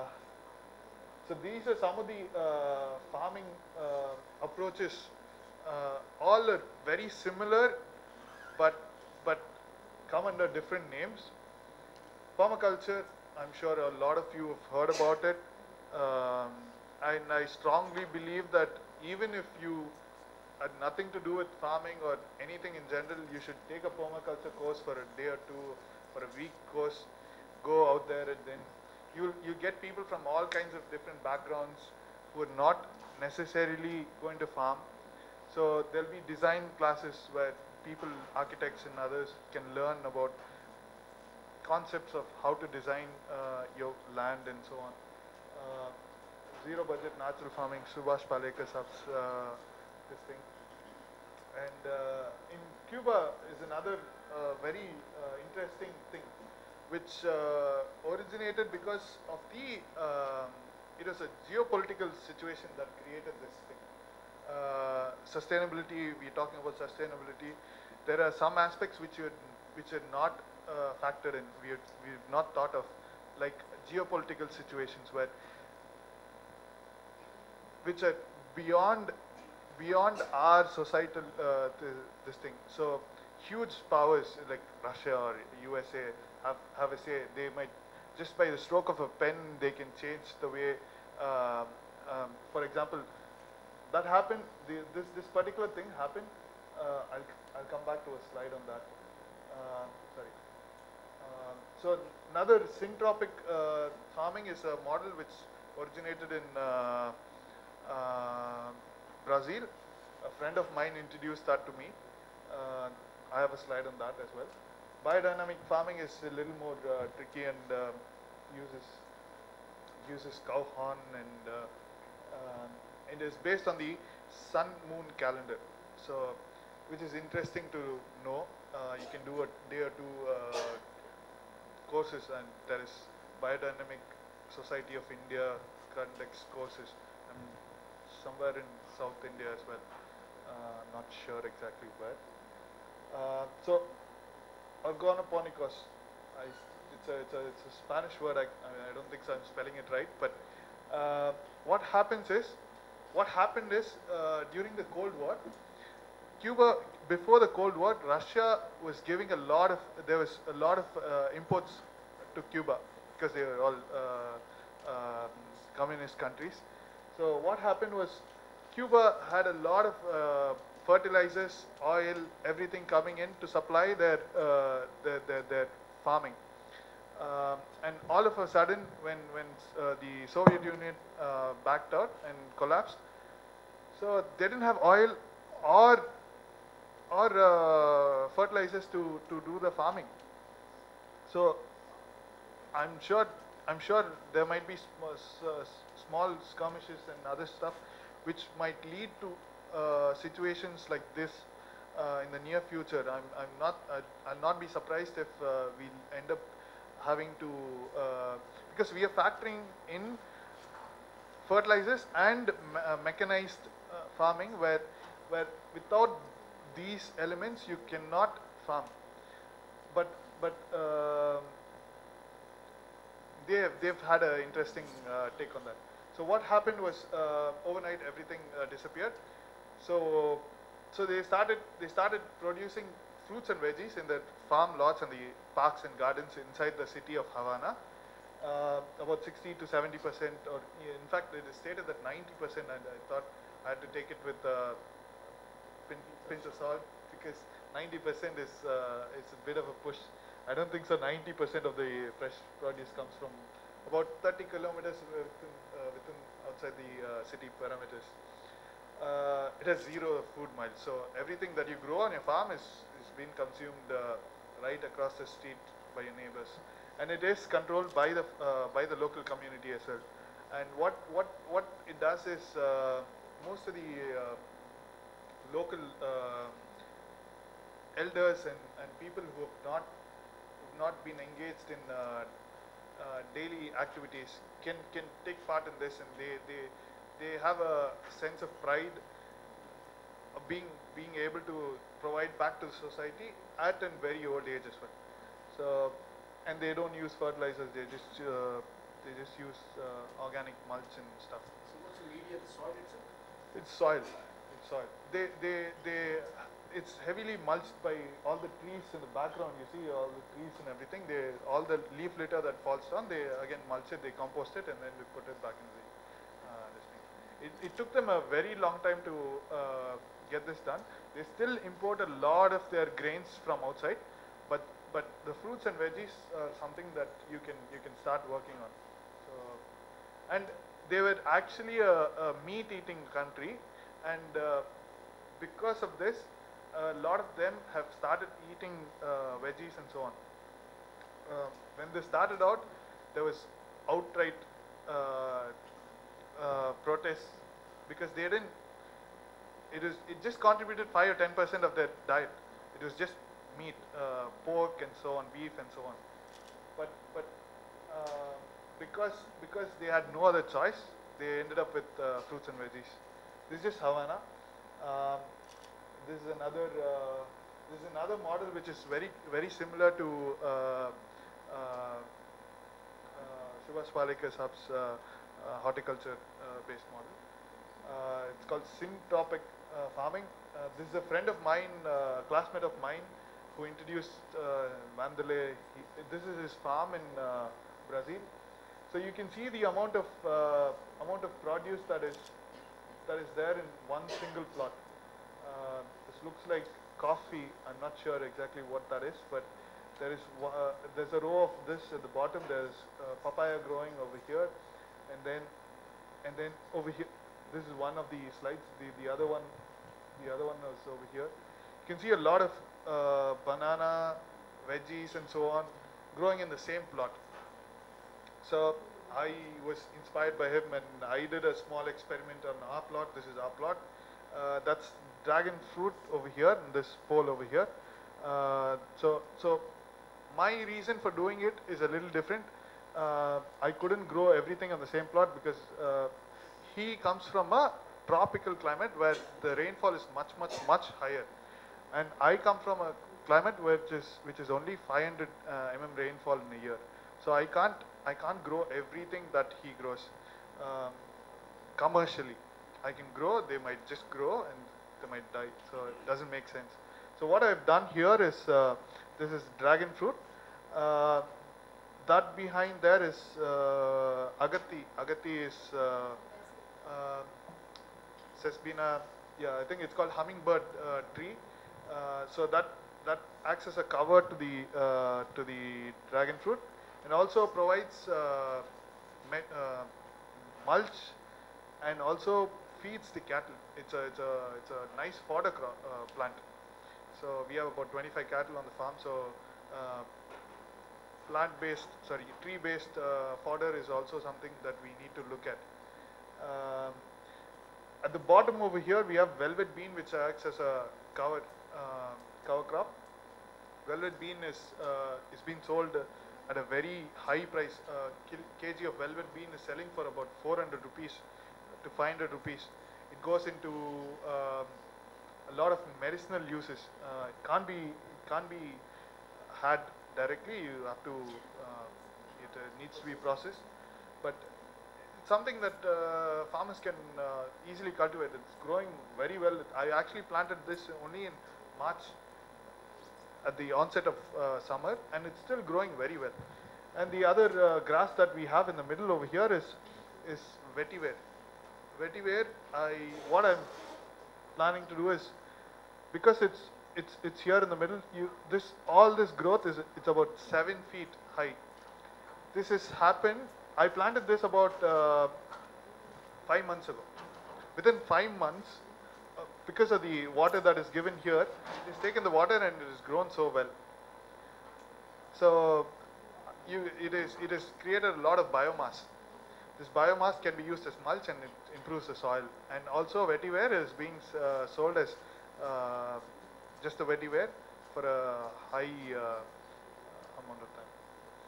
so these are some of the uh, farming uh, approaches. Uh, all are very similar, but but come under different names. Permaculture, I'm sure a lot of you have heard about it, um, and I strongly believe that even if you had nothing to do with farming or anything in general, you should take a permaculture course for a day or two, for a week course, go out there, and then you you get people from all kinds of different backgrounds who are not necessarily going to farm. So there'll be design classes where people, architects and others, can learn about concepts of how to design uh, your land and so on. Uh, zero budget natural farming, Subhash Palekar Sab's uh, this thing. And uh, in Cuba is another uh, very uh, interesting thing, which uh, originated because of the, um, it was a geopolitical situation that created this thing. Uh, sustainability, we're talking about sustainability. There are some aspects which are, which are not uh, factored in, we are, we've not thought of, like geopolitical situations where, which are beyond, beyond our societal, uh, th this thing. So huge powers like Russia or U S A have, have a say. They might, just by the stroke of a pen, they can change the way, um, um, for example, that happened, the, this, this particular thing happened. Uh, I'll, I'll come back to a slide on that. Uh, sorry. Um, so another syntropic uh, farming is a model which originated in uh, uh, Brazil. A friend of mine introduced that to me. Uh, I have a slide on that as well. Biodynamic farming is a little more uh, tricky and uh, uses uses cow horn, and uh, um, it is based on the sun moon calendar. So, which is interesting to know. Uh, you can do a day or two uh, courses, and there is Biodynamic Society of India conducts courses, and somewhere in South India as well. Uh, not sure exactly where. Uh, so, organoponicos, I, it's, a, it's, a, it's a Spanish word. I, I don't think so I'm spelling it right. But uh, what happens is, what happened is uh, during the Cold War, Cuba, before the Cold War, Russia was giving a lot of, there was a lot of uh, imports to Cuba because they were all uh, uh, communist countries. So what happened was, Cuba had a lot of uh, fertilizers, oil, everything coming in to supply their, uh, their, their, their farming. Um, and all of a sudden, when, when uh, the Soviet Union uh, backed out and collapsed, so they didn't have oil or, or uh, fertilizers to, to do the farming. So I'm sure, I'm sure there might be sm uh, small skirmishes and other stuff which might lead to uh, situations like this uh, in the near future. I'm, I'm not, I'll, I'll not be surprised if uh, we'll end up having to, uh, because we are factoring in fertilizers and me uh, mechanized uh, farming, where, where without these elements you cannot farm. But, but uh, they've, they've had an interesting uh, take on that. So what happened was uh, overnight everything uh, disappeared. So, so they started, they started producing fruits and veggies in the farm lots and the parks and gardens inside the city of Havana. Uh, about sixty to seventy percent, or in fact it is stated that ninety percent, and I thought I had to take it with a pin, pinch of salt, because ninety percent is uh, it's a bit of a push. I don't think so. ninety percent of the fresh produce comes from about thirty kilometers within, uh, within outside the uh, city parameters. Uh, it has zero food miles, so everything that you grow on your farm is, is being consumed uh, right across the street by your neighbors, and it is controlled by the uh, by the local community as well. And what what what it does is uh, most of the uh, local uh, elders and, and people who have not who've not been engaged in uh, uh, daily activities can can take part in this, and they they they have a sense of pride of being being able to provide back to the society at a very old age as well. So, and they don't use fertilizers; they just uh, they just use uh, organic mulch and stuff. So what's the media, the soil itself? It's soil. It's soil. They they they. It's heavily mulched by all the trees in the background. You see all the trees and everything. They all the leaf litter that falls down. They again mulch it. They compost it, and then we put it back in the. Uh, this thing. It, it took them a very long time to uh, get this done. They still import a lot of their grains from outside, but but the fruits and veggies are something that you can you can start working on. So, and they were actually a, a meat-eating country, and uh, because of this, a lot of them have started eating uh, veggies and so on. Uh, when they started out, there was outright uh, uh, protests because they didn't. It is it just contributed five or ten percent of their diet. It was just meat, uh, pork, and so on, beef, and so on. But but uh, because because they had no other choice, they ended up with uh, fruits and veggies. This is Havana. Um, this is another. Uh, this is another model which is very very similar to uh, uh, uh, Subhash Palikar Saab's uh, uh, horticulture uh, based model. Uh, it's called Syntropic uh, farming. Uh, this is a friend of mine, uh, classmate of mine, who introduced uh, Mandalay. He, this is his farm in uh, Brazil. So you can see the amount of uh, amount of produce that is that is there in one single plot. Uh, this looks like coffee. I'm not sure exactly what that is, but there is uh, there's a row of this at the bottom. There's uh, papaya growing over here, and then and then over here. This is one of the slides. The the other one, the other one is over here. You can see a lot of uh, banana, veggies, and so on growing in the same plot. So I was inspired by him, and I did a small experiment on our plot. This is our plot. Uh, that's dragon fruit over here, and this pole over here. Uh, so so my reason for doing it is a little different. Uh, I couldn't grow everything on the same plot because uh, he comes from a tropical climate where the rainfall is much, much, much higher, and I come from a climate which is which is only five hundred uh, millimeter rainfall in a year. So I can't I can't grow everything that he grows um, commercially. I can grow, they might just grow and they might die. So it doesn't make sense. So what I've done here is uh, this is dragon fruit. Uh, that behind there is uh, agati. Agati is uh, uh, Sesbina yeah, I think it's called hummingbird uh, tree. Uh, so that that acts as a cover to the uh, to the dragon fruit, and also provides uh, me- uh, mulch, and also feeds the cattle. It's a it's a it's a nice fodder cro- uh, plant. So we have about twenty-five cattle on the farm. So uh, plant-based, sorry, tree-based uh, fodder is also something that we need to look at. Um, at the bottom over here, we have velvet bean, which acts as a cover uh, cover crop. Velvet bean is uh, is being sold at a very high price. Uh, kg of velvet bean is selling for about four hundred rupees to five hundred rupees. It goes into um, a lot of medicinal uses. Uh, it can't be it can't be had directly. You have to uh, it uh, needs to be processed, but it's something that uh, farmers can uh, easily cultivate. It's growing very well. I actually planted this only in March at the onset of uh, summer, and it's still growing very well. And the other uh, grass that we have in the middle over here is is vetiver. Vetiver, I what I'm planning to do is, because it's it's it's here in the middle. You this all this growth is it's about seven feet high. This has happened. I planted this about uh, five months ago. Within five months, uh, because of the water that is given here, it's taken the water and it has grown so well. So you it is it has created a lot of biomass. This biomass can be used as mulch, and it improves the soil. And also vetiver is being uh, sold as uh, just a vetiver for a high uh, amount of time.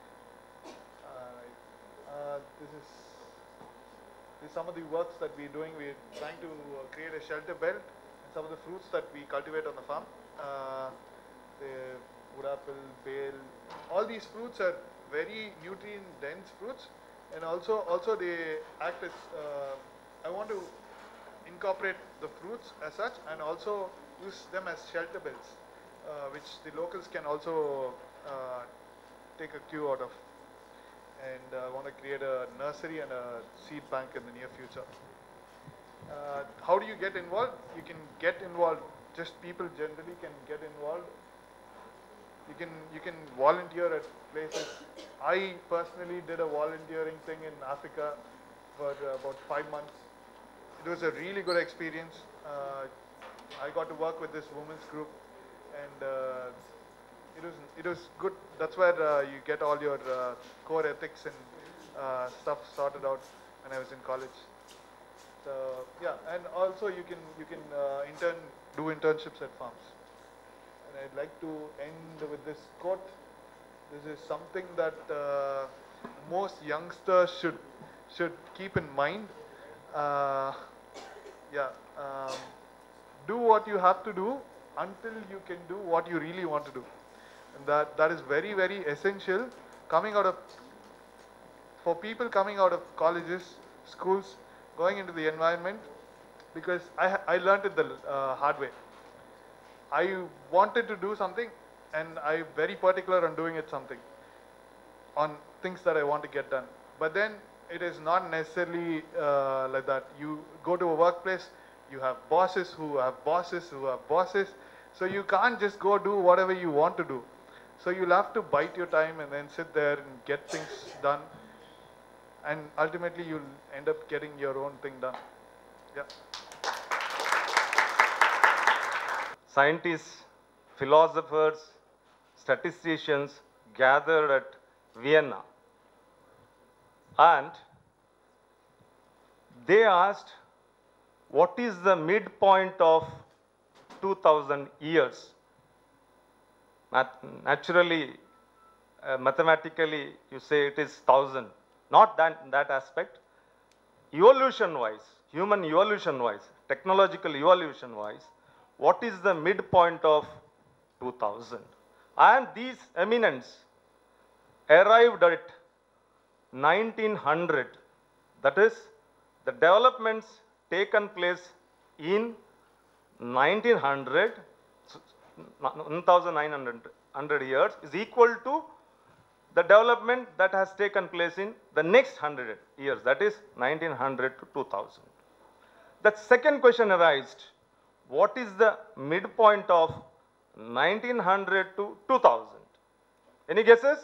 Uh, uh, this is this is some of the works that we're doing. We're trying to uh, create a shelter belt, and some of the fruits that we cultivate on the farm. Uh, the wood apple, bale, all these fruits are very nutrient dense fruits. And also, also they act as, uh, I want to incorporate the fruits as such, and also use them as shelter belts, uh, which the locals can also uh, take a cue out of. And I uh, want to create a nursery and a seed bank in the near future. Uh, how do you get involved? You can get involved, just people generally can get involved. You can you can volunteer at places. I personally did a volunteering thing in Africa for uh, about five months. It was a really good experience. Uh, I got to work with this women's group, and uh, it was it was good. That's where uh, you get all your uh, core ethics and uh, stuff sorted out when I was in college. So yeah, and also you can you can uh, intern do internships at farms. And I'd like to end with this quote. This is something that uh, most youngsters should should keep in mind. Uh, yeah, um, do what you have to do until you can do what you really want to do, and that that is very very essential. Coming out of for people coming out of colleges, schools, going into the environment, because I I learned it the uh, hard way. I wanted to do something, and I'm very particular on doing it something, on things that I want to get done. But then it is not necessarily uh, like that. You go to a workplace, you have bosses who have bosses who have bosses, so you can't just go do whatever you want to do. So you'll have to bite your time and then sit there and get things done, and ultimately you'll end up getting your own thing done. Yeah. Scientists, philosophers, statisticians gathered at Vienna, and they asked, what is the midpoint of two thousand years? Naturally, uh, mathematically, you say it is one thousand. Not that, that aspect. Evolution-wise, human evolution-wise, technological evolution-wise, what is the midpoint of two thousand? And these eminents arrived at nineteen hundred. That is, the developments taken place in nineteen hundred, one thousand nine hundred years, is equal to the development that has taken place in the next one hundred years, that is nineteen hundred to two thousand. The second question arises, what is the midpoint of nineteen hundred to two thousand? Any guesses?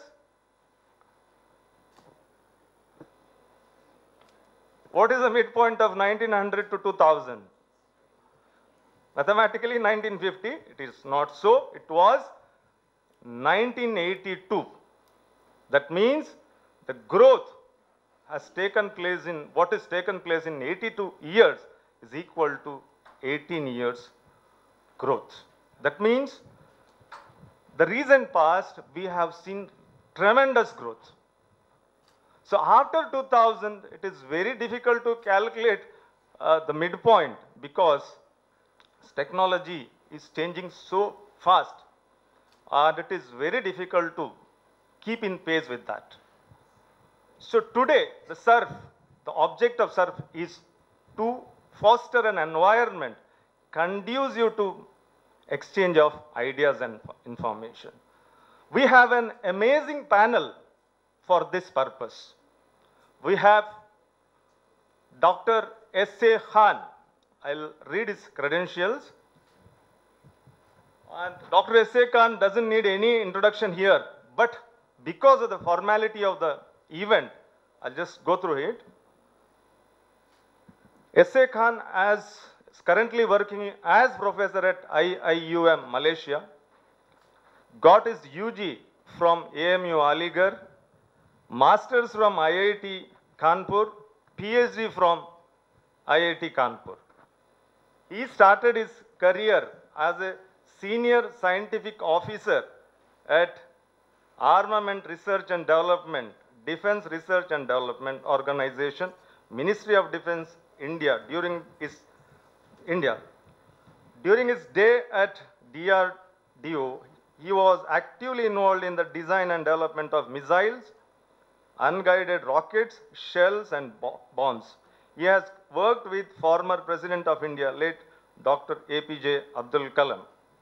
What is the midpoint of nineteen hundred to two thousand? Mathematically nineteen fifty, it is not so, it was nineteen eighty-two. That means the growth has taken place in, what is taken place in eighty-two years is equal to eighteen years growth. That means the recent past we have seen tremendous growth. So after two thousand, it is very difficult to calculate uh, the midpoint because technology is changing so fast and it is very difficult to keep in pace with that. So today, the SURF, the object of SURF is to foster an environment conducive to exchange of ideas and information. We have an amazing panel for this purpose. We have Doctor S A Khan. I'll read his credentials. And Doctor S A Khan doesn't need any introduction here, but because of the formality of the event, I'll just go through it. S A Khan as, is currently working as professor at I I U M, Malaysia, got his U G from A M U Aligarh, Masters from I I T Kanpur, P H D from I I T Kanpur. He started his career as a senior scientific officer at Armament Research and Development, Defense Research and Development Organization, Ministry of Defense, India, during his India. During his day at D R D O, he was actively involved in the design and development of missiles, unguided rockets, shells, and bombs. He has worked with former President of India, late Doctor A P J Abdul Kalam.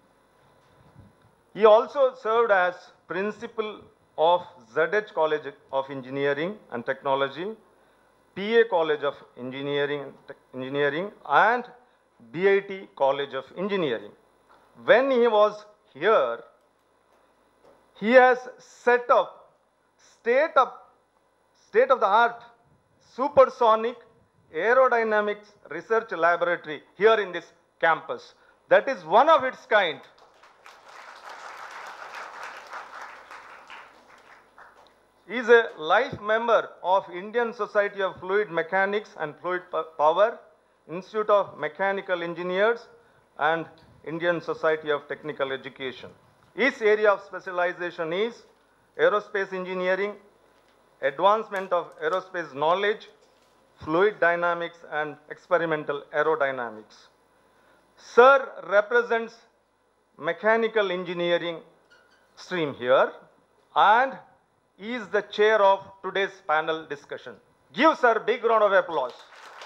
He also served as principal of Z H College of Engineering and Technology, P A College of Engineering, Engineering and B I T College of Engineering. When he was here, he has set up state of, state of the art supersonic aerodynamics research laboratory here in this campus. That is one of its kind. He is a life member of Indian Society of Fluid Mechanics and Fluid Power, Institute of Mechanical Engineers, and Indian Society of Technical Education. His area of specialization is aerospace engineering, advancement of aerospace knowledge, fluid dynamics, and experimental aerodynamics. Sir represents mechanical engineering stream here and is the chair of today's panel discussion. Give sir a big round of applause.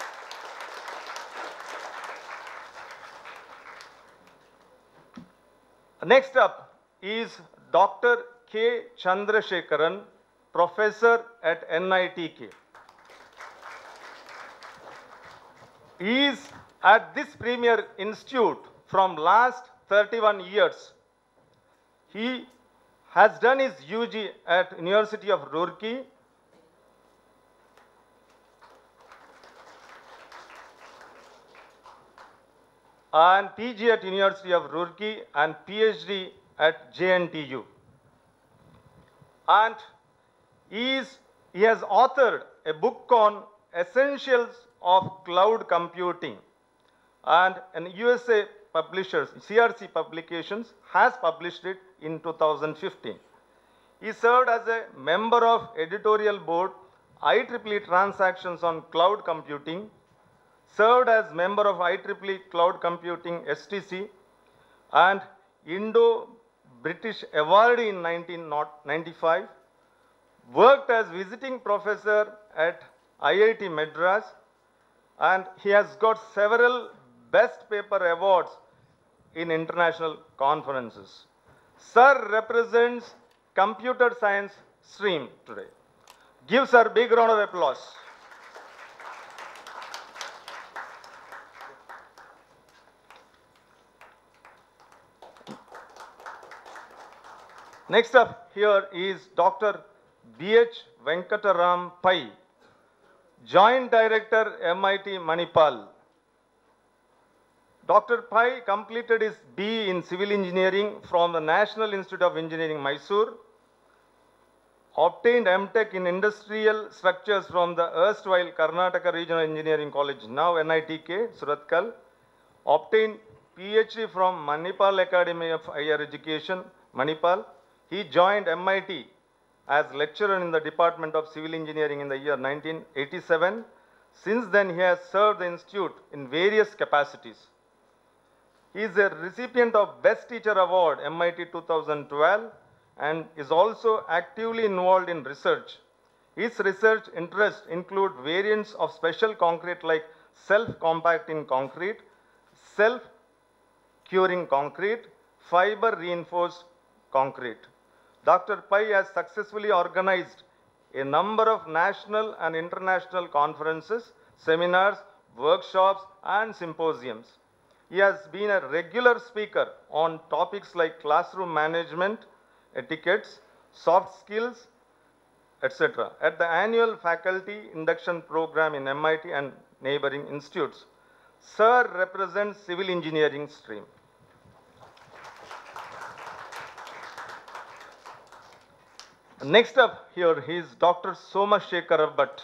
Next up is Doctor K. Chandrasekharan, professor at N I T K. He is at this premier institute from last thirty-one years. He has done his U G at University of Roorkee, and P G at University of Roorkee and P H D at J N T U. And he, is, he has authored a book on Essentials of Cloud Computing, and an U S A publishers, C R C Publications, has published it in two thousand fifteen. He served as a member of editorial board I triple E Transactions on Cloud Computing, served as member of I triple E Cloud Computing S T C, and Indo-British Awardee in nineteen ninety-five, worked as visiting professor at I I T Madras, and he has got several best paper awards in international conferences. Sir represents computer science stream today. Give sir a big round of applause. Next up here is Doctor B H Venkataram Pai, Joint Director, M I T Manipal. Doctor Pai completed his B E in Civil Engineering from the National Institute of Engineering, Mysore, obtained M Tech in Industrial Structures from the erstwhile Karnataka Regional Engineering College, now N I T K, Surathkal, obtained PhD from Manipal Academy of Higher Education, Manipal. He joined M I T as lecturer in the Department of Civil Engineering in the year nineteen eighty-seven. Since then, he has served the institute in various capacities. He is a recipient of Best Teacher Award, M I T two thousand twelve, and is also actively involved in research. His research interests include variants of special concrete like self-compacting concrete, self-curing concrete, fiber-reinforced concrete. Doctor Pai has successfully organized a number of national and international conferences, seminars, workshops, and symposiums. He has been a regular speaker on topics like classroom management, etiquettes, soft skills, et cetera at the annual faculty induction program in M I T and neighboring institutes. Sir represents civil engineering stream. Next up here is Doctor Somashekara Bhatt,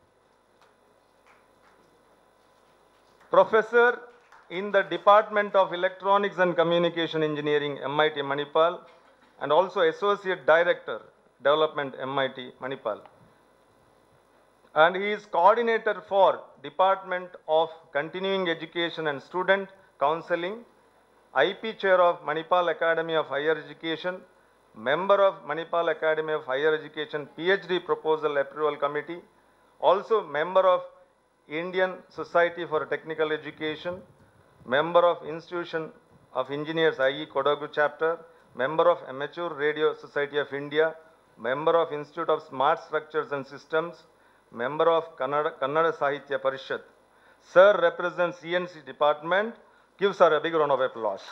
Professor in the Department of Electronics and Communication Engineering, M I T Manipal, and also Associate Director, Development, M I T Manipal. And he is coordinator for Department of Continuing Education and Student Counseling, I P Chair of Manipal Academy of Higher Education, member of Manipal Academy of Higher Education PhD Proposal Approval Committee, also member of Indian Society for Technical Education, member of Institution of Engineers I E Kodagu Chapter, member of Amateur Radio Society of India, member of Institute of Smart Structures and Systems, member of Kannada, Kannada Sahitya Parishad. Sir represents C N C department. Give sir a big round of applause.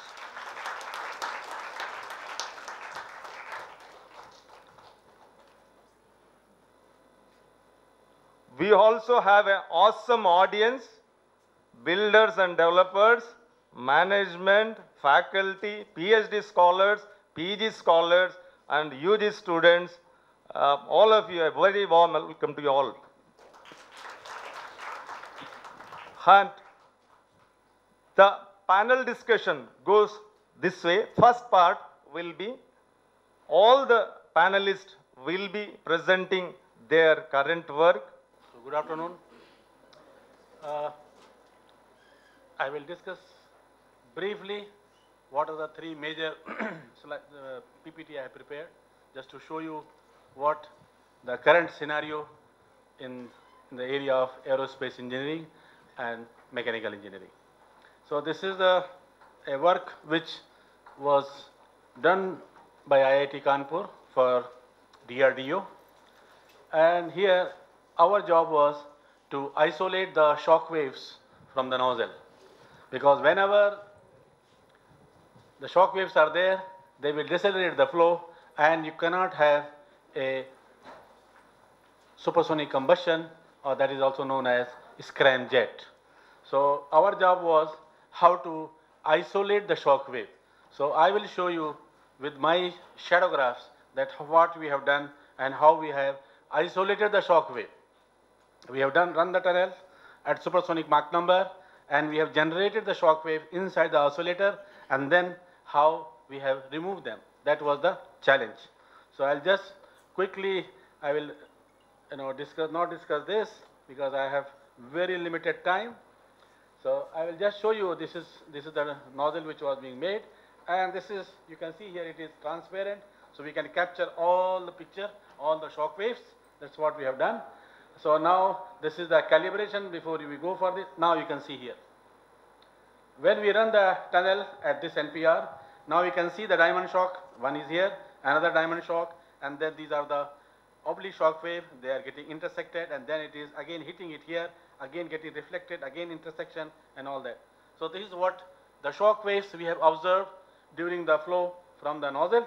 We also have an awesome audience, builders and developers, management, faculty, PhD scholars, P G scholars, and U G students. Uh, all of you, a very warm welcome to you all. And the panel discussion goes this way. First part will be, all the panelists will be presenting their current work. So good afternoon. Uh, I will discuss briefly what are the three major uh, P P T I have prepared, just to show you what the current scenario in, in the area of aerospace engineering and mechanical engineering. So this is the, a work which was done by I I T Kanpur for D R D O, and here our job was to isolate the shock waves from the nozzle, because whenever the shock waves are there, they will decelerate the flow, and you cannot have a supersonic combustion, or that is also known as scramjet. So our job was how to isolate the shock wave. So I will show you with my shadographs that what we have done and how we have isolated the shock wave. We have done run the tunnel at supersonic Mach number, and we have generated the shock wave inside the oscillator, and then how we have removed them. That was the challenge. So I'll just quickly, I will you know, discuss, not discuss this because I have very limited time. So I will just show you, this is, this is the nozzle which was being made, and this is, you can see here it is transparent, so we can capture all the picture, all the shock waves. That's what we have done. So now this is the calibration before we go for this. Now you can see here. When we run the tunnel at this N P R, now you can see the diamond shock. One is here, another diamond shock, and then these are the oblique shock wave. They are getting intersected, and then it is again hitting it here, again getting reflected, again intersection, and all that. So this is what the shock waves we have observed during the flow from the nozzle.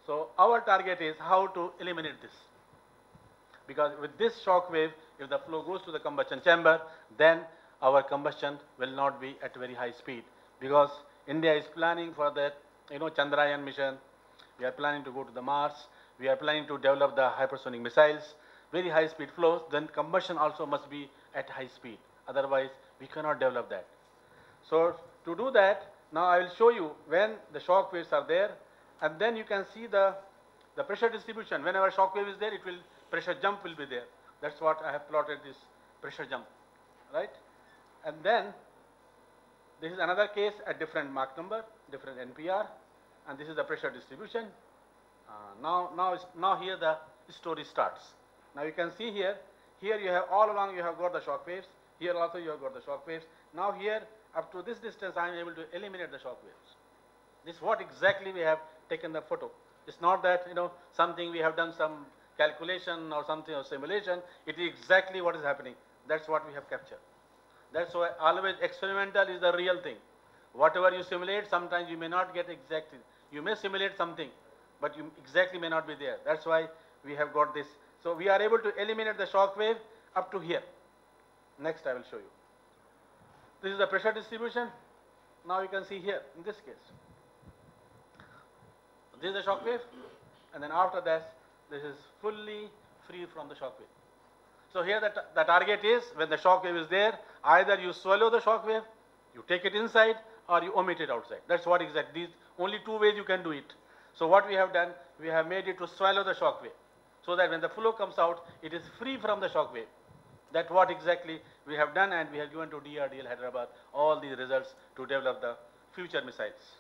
So our target is how to eliminate this. Because with this shock wave, if the flow goes to the combustion chamber, then our combustion will not be at very high speed. Because India is planning for that, you know, Chandrayaan mission. We are planning to go to the Mars. We are planning to develop the hypersonic missiles, very high speed flows. Then combustion also must be at high speed. Otherwise, we cannot develop that. So to do that, now I will show you when the shock waves are there, and then you can see the, the pressure distribution. Whenever shock wave is there, it will, pressure jump will be there. That's what I have plotted, this pressure jump, right? And then this is another case at different Mach number, different N P R, and this is the pressure distribution. Uh, now, now, is, now here the story starts. Now you can see here, here you have all along you have got the shock waves. Here also you have got the shock waves. Now here, up to this distance, I am able to eliminate the shock waves. This is what exactly we have taken the photo. It's not that, you know, something we have done some calculation or something or simulation. It is exactly what is happening. That's what we have captured. That's why always experimental is the real thing. Whatever you simulate, sometimes you may not get exactly. You may simulate something, but you exactly may not be there. That's why we have got this. So we are able to eliminate the shock wave up to here. Next I will show you. This is the pressure distribution. Now you can see here in this case. This is the shock wave, and then after that, this is fully free from the shock wave. So here the, the target is, when the shock wave is there, either you swallow the shock wave, you take it inside, or you omit it outside. That's what exactly, these only two ways you can do it. So what we have done, we have made it to swallow the shock wave, so that when the flow comes out, it is free from the shock wave. That's what exactly we have done, and we have given to D R D L Hyderabad all these results to develop the future missiles.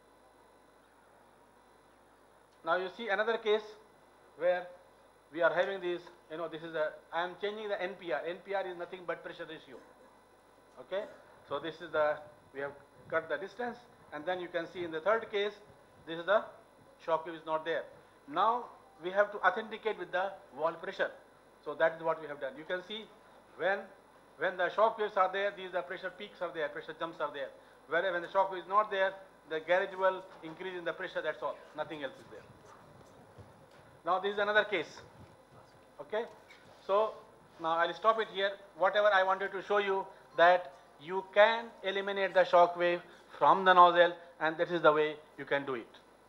Now you see another case where we are having these, you know, this is a, I am changing the N P R. N P R is nothing but pressure ratio. Okay? So this is the, we have cut the distance, and then you can see in the third case, this is the shock wave is not there. Now we have to authenticate with the wall pressure. So that is what we have done. You can see when, when the shock waves are there, these are pressure peaks are there, pressure jumps are there. Whereas when the shock wave is not there, the gradual increase in the pressure, that's all. Nothing else is there. Now this is another case. Okay? So now I'll stop it here. Whatever I wanted to show you, that you can eliminate the shock wave from the nozzle, and that is the way you can do it.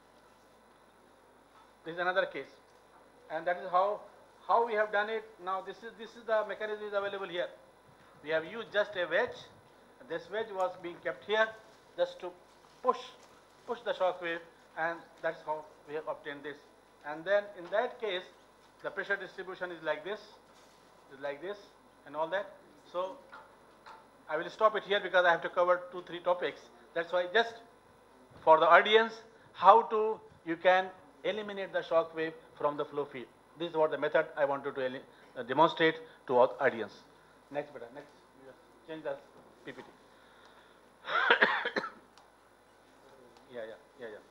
This is another case. And that is how, how we have done it. Now this is, this is the mechanism is available here. We have used just a wedge. This wedge was being kept here just to push, push the shock wave, and that's how we have obtained this. And then in that case, the pressure distribution is like this, is like this, and all that. So I will stop it here because I have to cover two, three topics. That's why just for the audience, how to, you can eliminate the shock wave from the flow field. This is what the method I wanted to uh, demonstrate to our audience. Next, better, next, change the P P T. yeah, yeah, yeah, yeah.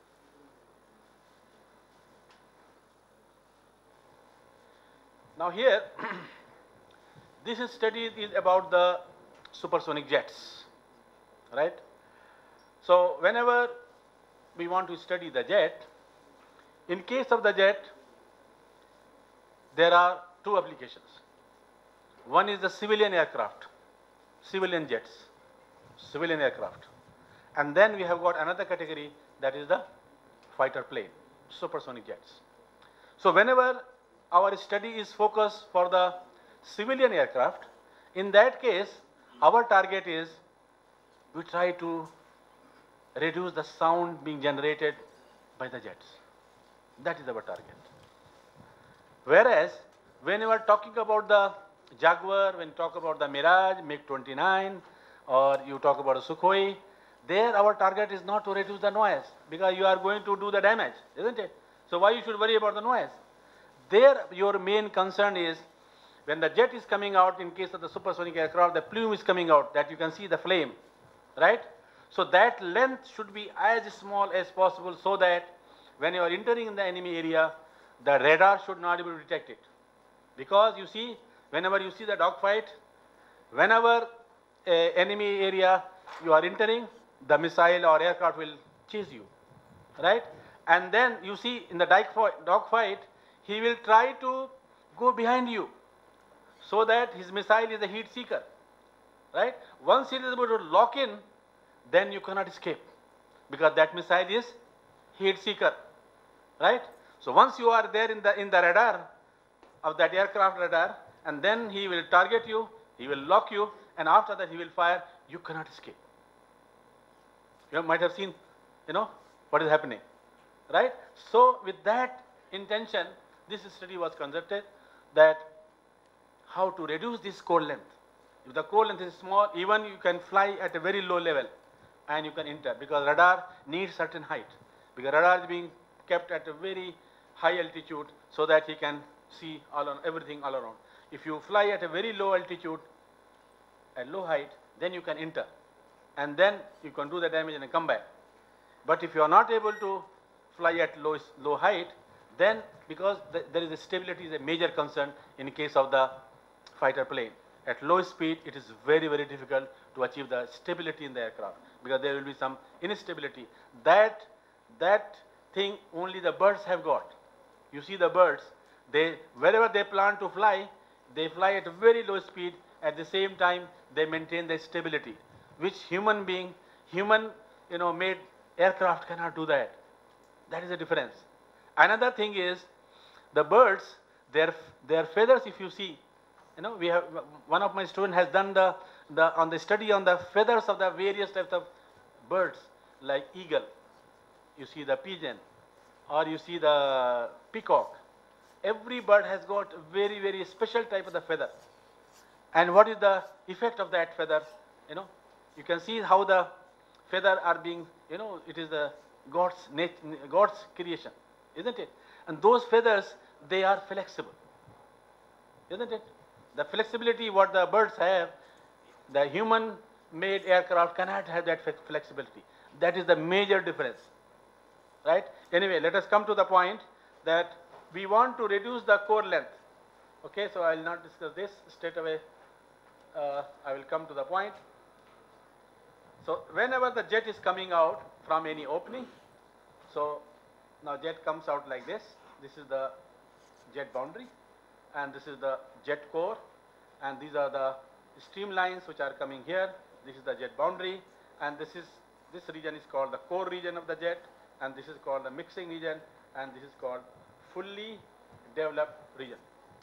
Now here, this study is about the supersonic jets, right? So whenever we want to study the jet, in case of the jet, there are two applications. One is the civilian aircraft, civilian jets, civilian aircraft. And then we have got another category, that is the fighter plane, supersonic jets. So whenever our study is focused for the civilian aircraft, in that case, our target is, we try to reduce the sound being generated by the jets. That is our target. Whereas, when you are talking about the Jaguar, when you talk about the Mirage, MiG twenty-nine, or you talk about a Sukhoi, there our target is not to reduce the noise, because you are going to do the damage, isn't it? So why you should worry about the noise? There, your main concern is, when the jet is coming out, in case of the supersonic aircraft, the plume is coming out, that you can see the flame, right? So that length should be as small as possible, so that when you are entering in the enemy area, the radar should not be able to detect it. Because you see, whenever you see the dogfight, whenever uh, enemy area you are entering, the missile or aircraft will chase you, right? And then you see in the dog fight, he will try to go behind you so that his missile is a heat seeker, right? Once it is able to lock in, then you cannot escape because that missile is heat seeker, right? So once you are there in the, in the radar of that aircraft radar, and then he will target you, he will lock you, and after that he will fire, you cannot escape. You might have seen, you know, what is happening, right? So with that intention, this study was conducted, that how to reduce this core length. If the core length is small, even you can fly at a very low level and you can enter, because radar needs certain height. Because radar is being kept at a very high altitude so that he can see all on, everything all around. If you fly at a very low altitude, at low height, then you can enter. And then you can do the damage and come back. But if you are not able to fly at low, low height, then because the, there is a stability is a major concern in case of the fighter plane. At low speed, it is very, very difficult to achieve the stability in the aircraft because there will be some instability. That, that thing only the birds have got. You see the birds, they, wherever they plan to fly, they fly at a very low speed. At the same time, they maintain their stability, which human being, human, you know, made aircraft cannot do that. That is the difference. Another thing is, the birds, their, their feathers, if you see, you know, we have, one of my students has done the, the, on the study on the feathers of the various types of birds, like eagle, you see the pigeon, or you see the peacock. Every bird has got a very, very special type of the feather. And what is the effect of that feather? You know, you can see how the feather are being, you know, it is the God's, God's creation, isn't it? And those feathers, they are flexible, isn't it? The flexibility what the birds have, the human-made aircraft cannot have that flexibility. That is the major difference, right? Anyway, let us come to the point that we want to reduce the core length. Okay, so I will not discuss this straight away. Uh, I will come to the point. So whenever the jet is coming out from any opening, so now jet comes out like this. This is the jet boundary, and this is the jet core, and these are the streamlines which are coming here. This is the jet boundary, and this is this region is called the core region of the jet, and this is called the mixing region, and this is called fully developed region.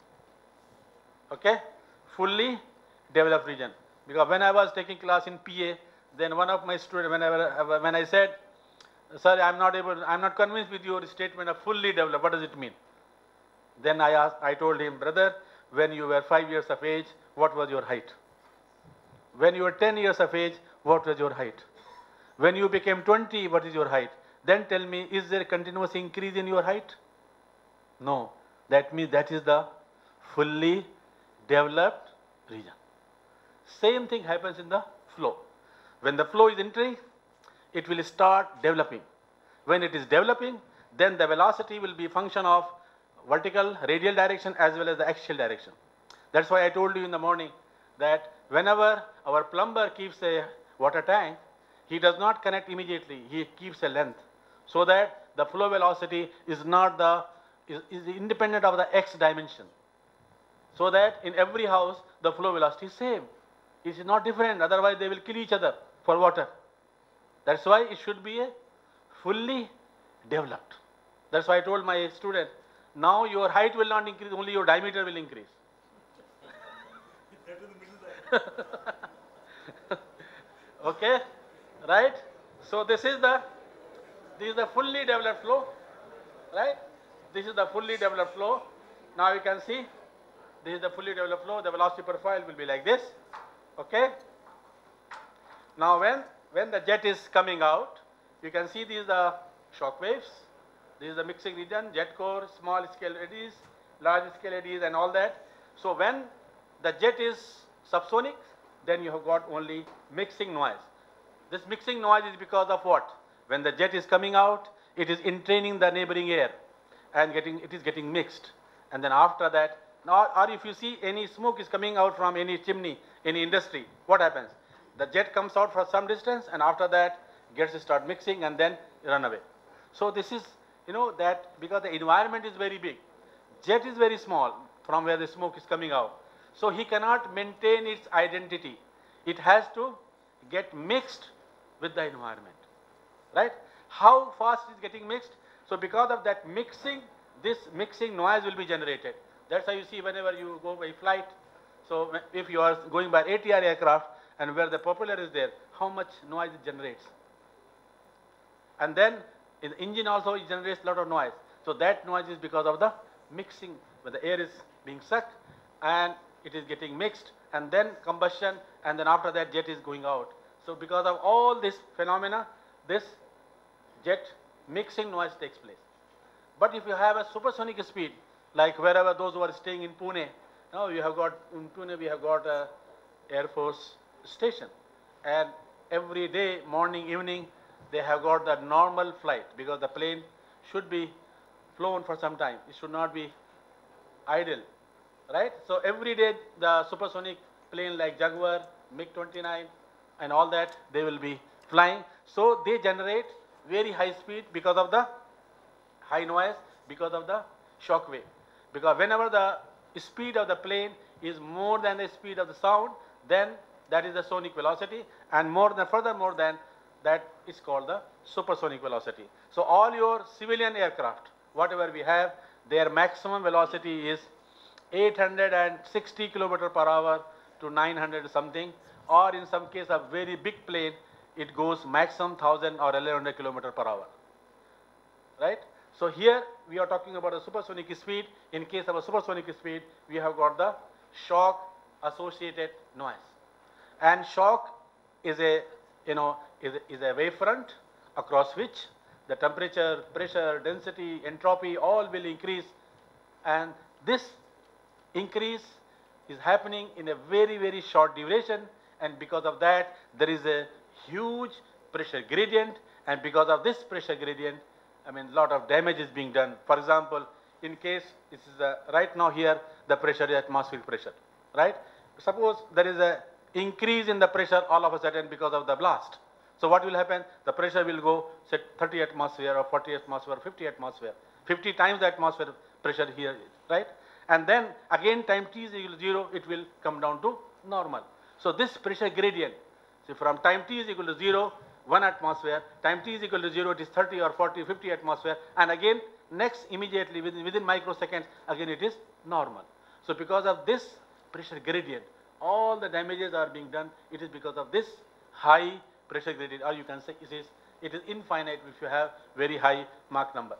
Okay, fully developed region. Because when I was taking class in P A, then one of my students, whenever when I said, "Sir, I'm not able, I'm not convinced with your statement of fully developed. What does it mean?" Then I asked, I told him, "Brother, when you were five years of age, what was your height? When you were ten years of age, what was your height? When you became twenty, what is your height? Then tell me, is there a continuous increase in your height? No. That means that is the fully developed region." Same thing happens in the flow. When the flow is entering, it will start developing. When it is developing, then the velocity will be function of vertical, radial direction as well as the axial direction. That's why I told you in the morning that whenever our plumber keeps a water tank, he does not connect immediately, he keeps a length, so that the flow velocity is not the, is, is independent of the x dimension. So that in every house, the flow velocity is same. It is not different, otherwise they will kill each other for water. That's why it should be a fully developed. That's why I told my student, now your height will not increase, only your diameter will increase. Okay, right? So this is the, this is the fully developed flow, right? This is the fully developed flow. Now you can see, this is the fully developed flow. The velocity profile will be like this. Okay. Now when when the jet is coming out, you can see these are the shock waves. This is the mixing region, jet core, small scale eddies, large scale eddies, and all that. So when the jet is subsonic, then you have got only mixing noise. This mixing noise is because of what? When the jet is coming out, it is entraining the neighboring air and getting it is getting mixed. And then after that, now, or if you see any smoke is coming out from any chimney, any industry, what happens? The jet comes out for some distance, and after that gets to start mixing and then run away. So this is you know that because the environment is very big, jet is very small from where the smoke is coming out. So he cannot maintain its identity. It has to get mixed with the environment, right? How fast it is getting mixed? So because of that mixing, this mixing noise will be generated. That's how you see whenever you go by flight. So if you are going by A T R aircraft and where the propeller is there, how much noise it generates. And then in the engine also it generates a lot of noise. So that noise is because of the mixing, where the air is being sucked and it is getting mixed, and then combustion, and then after that jet is going out. So because of all this phenomena, this jet mixing noise takes place. But if you have a supersonic speed, like wherever those who are staying in Pune, now you have got, in Pune we have got a Air Force station, and every day, morning, evening, they have got the normal flight, because the plane should be flown for some time. It should not be idle, right? So every day the supersonic plane like Jaguar, MiG twenty-nine and all that, they will be flying. So they generate very high speed because of the high noise, because of the shock wave. Because whenever the speed of the plane is more than the speed of the sound, then that is the sonic velocity, and more than, furthermore than that is called the supersonic velocity. So all your civilian aircraft, whatever we have, their maximum velocity is eight hundred sixty kilometers per hour to nine hundred something, or in some case a very big plane, it goes maximum one thousand or eleven hundred kilometers per hour, right? So here we are talking about a supersonic speed. In case of a supersonic speed, we have got the shock associated noise. And shock is a, you know, is a, is a wave front across which the temperature, pressure, density, entropy all will increase, and this increase is happening in a very, very short duration, and because of that there is a huge pressure gradient, and because of this pressure gradient, I mean, a lot of damage is being done. For example, in case this is a, right now here the pressure is atmospheric pressure, right? Suppose there is a increase in the pressure all of a sudden because of the blast. So what will happen? The pressure will go, say, thirty atmosphere or forty atmosphere, fifty atmosphere, fifty times the atmosphere pressure here, right? And then again time t is equal to zero, it will come down to normal. So this pressure gradient, so from time t is equal to zero, one atmosphere, time t is equal to zero, it is thirty or forty, fifty atmosphere, and again next immediately within, within microseconds, again it is normal. So because of this pressure gradient, all the damages are being done. It is because of this high pressure gradient, or you can say it is, it is infinite if you have very high Mach number,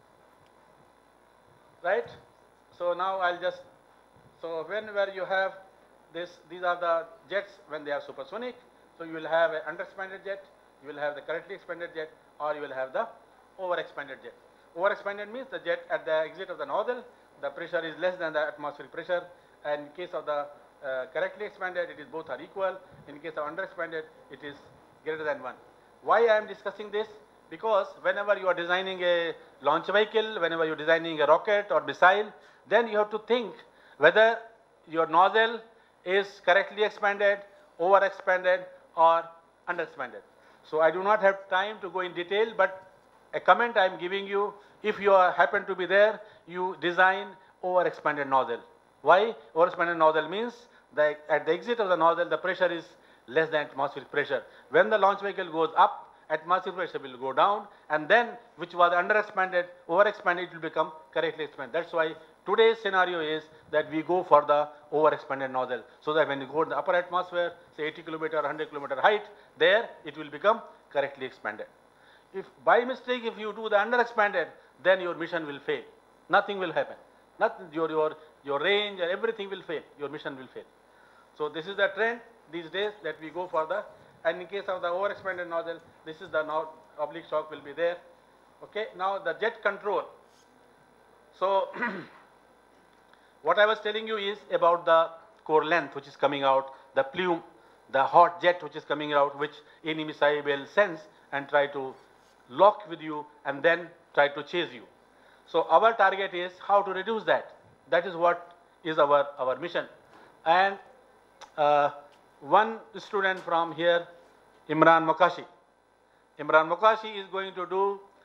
right? So now I'll just, so whenever you have this, these are the jets when they are supersonic. So you will have an underexpanded jet, you will have the correctly expanded jet, or you will have the overexpanded jet. Overexpanded means the jet at the exit of the nozzle, the pressure is less than the atmospheric pressure, and in case of the uh, correctly expanded, it is both are equal. In case of underexpanded, it is greater than one. Why I am discussing this? Because whenever you are designing a launch vehicle, whenever you are designing a rocket or missile, then you have to think whether your nozzle is correctly expanded, overexpanded, or underexpanded. So I do not have time to go in detail, but a comment I am giving you, if you are, happen to be there, you design overexpanded nozzle. Why? Overexpanded nozzle means that at the exit of the nozzle, the pressure is less than atmospheric pressure. When the launch vehicle goes up, atmospheric pressure will go down, and then which was underexpanded, overexpanded, it will become correctly expanded. That's why today's scenario is that we go for the overexpanded nozzle, so that when you go in the upper atmosphere, say eighty kilometer, one hundred kilometer height, there it will become correctly expanded. If by mistake, if you do the underexpanded, then your mission will fail. Nothing will happen. Nothing, your, your, your range and everything will fail. Your mission will fail. So this is the trend these days that we go for the, and in case of the overexpanded nozzle, this is the now oblique shock will be there. Okay, now the jet control. So what I was telling you is about the core length which is coming out, the plume, the hot jet which is coming out, which any missile will sense and try to lock with you and then try to chase you. So our target is how to reduce that. That is what is our, our mission. And uh, one student from here, Imran Mokashi. Imran Mokashi is going to do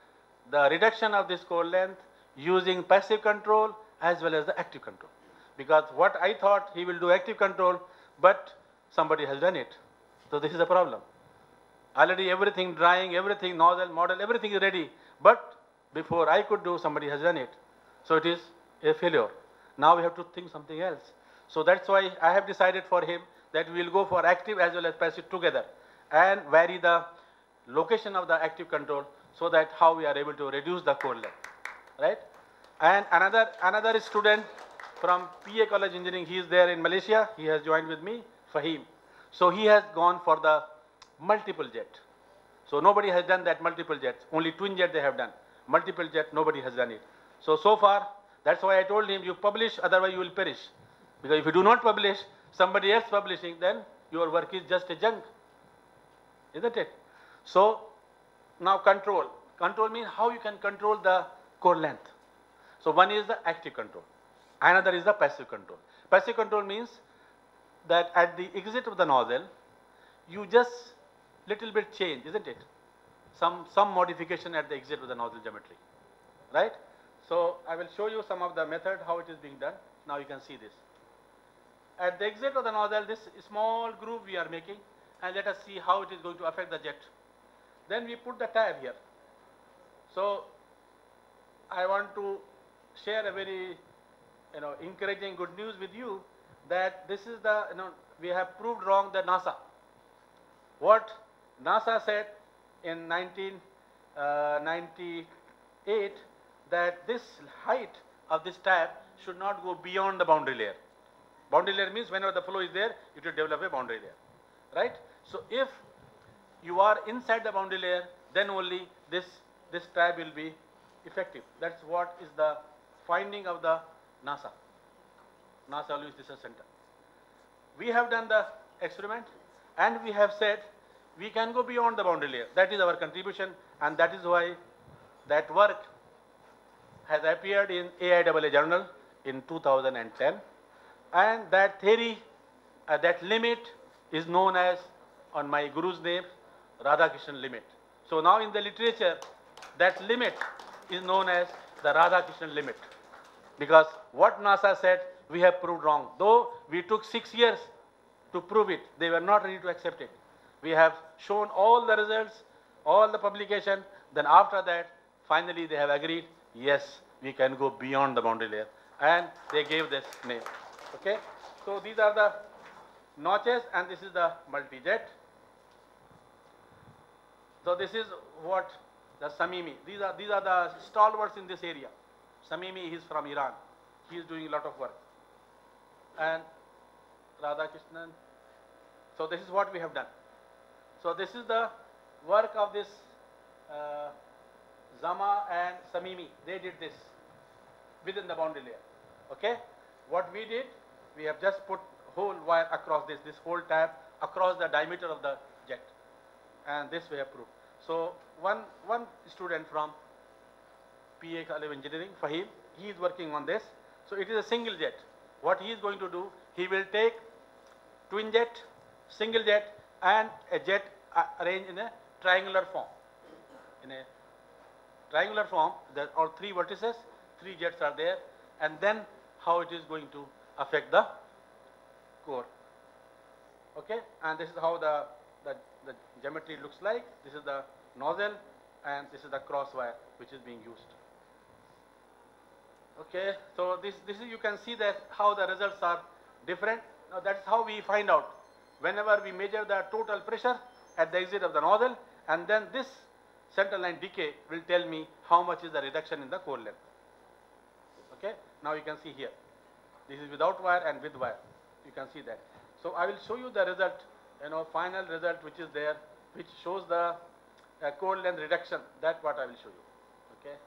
the reduction of this core length using passive control as well as the active control. Because what I thought he will do active control, but somebody has done it. So this is a problem. Already everything drying, everything nozzle, model, everything is ready. But before I could do, somebody has done it. So it is a failure. Now we have to think something else. So that's why I have decided for him that we will go for active as well as passive together and vary the location of the active control so that how we are able to reduce the core length, right? And another, another student from P A College Engineering, he is there in Malaysia. He has joined with me, Fahim. So he has gone for the multiple jet. So nobody has done that multiple jets. Only twin jet they have done. Multiple jet, nobody has done it. So, so far, that's why I told him, you publish, otherwise you will perish. Because if you do not publish, somebody else publishing, then your work is just a junk. Isn't it? So, now control. Control means how you can control the core length. So, one is the active control. Another is the passive control. Passive control means that at the exit of the nozzle, you just little bit change, isn't it? Some, some modification at the exit of the nozzle geometry, right? So, I will show you some of the method, how it is being done. Now you can see this. At the exit of the nozzle, this small groove we are making, and let us see how it is going to affect the jet. Then we put the tab here. So, I want to share a very, you know, encouraging good news with you that this is the, you know, we have proved wrong the NASA. What NASA said in nineteen ninety-eight that this height of this tab should not go beyond the boundary layer. Boundary layer means whenever the flow is there, it will develop a boundary layer, right? So if you are inside the boundary layer, then only this, this tab will be effective. That's what is the finding of the NASA, NASA Lewis Research Center. We have done the experiment and we have said we can go beyond the boundary layer. That is our contribution, and that is why that work has appeared in A I A A journal in two thousand ten, and that theory, uh, that limit is known as, on my guru's name, Radhakrishnan limit. So now in the literature, that limit is known as the Radhakrishnan limit, because what NASA said we have proved wrong. Though we took six years to prove it, they were not ready to accept it. We have shown all the results, all the publication, then after that, finally they have agreed, yes, we can go beyond the boundary layer, and they gave this name, okay? So these are the notches, and this is the multi-jet. So this is what the Samimi, these are, these are the stalwarts in this area. Samimi, he is from Iran. He is doing a lot of work. And Radhakrishnan. So this is what we have done. So this is the work of this uh, Zama and Samimi. They did this within the boundary layer. Okay? What we did, we have just put whole wire across this, this whole tab across the diameter of the jet. And this we have proved. So one, one student from P A College of Engineering, Fahim, he is working on this. So it is a single jet. What he is going to do, he will take twin jet, single jet, and a jet uh, arranged in a triangular form. In a triangular form, there are three vertices, three jets are there, and then how it is going to affect the core. Okay, and this is how the, the, the geometry looks like. This is the nozzle, and this is the cross wire which is being used. Okay, so this, this is, you can see that how the results are different. Now that's how we find out. Whenever we measure the total pressure at the exit of the nozzle, and then this center line decay will tell me how much is the reduction in the core length. Okay, now you can see here. This is without wire and with wire. You can see that. So I will show you the result, you know, final result which is there, which shows the uh, core length reduction. That's what I will show you. Okay.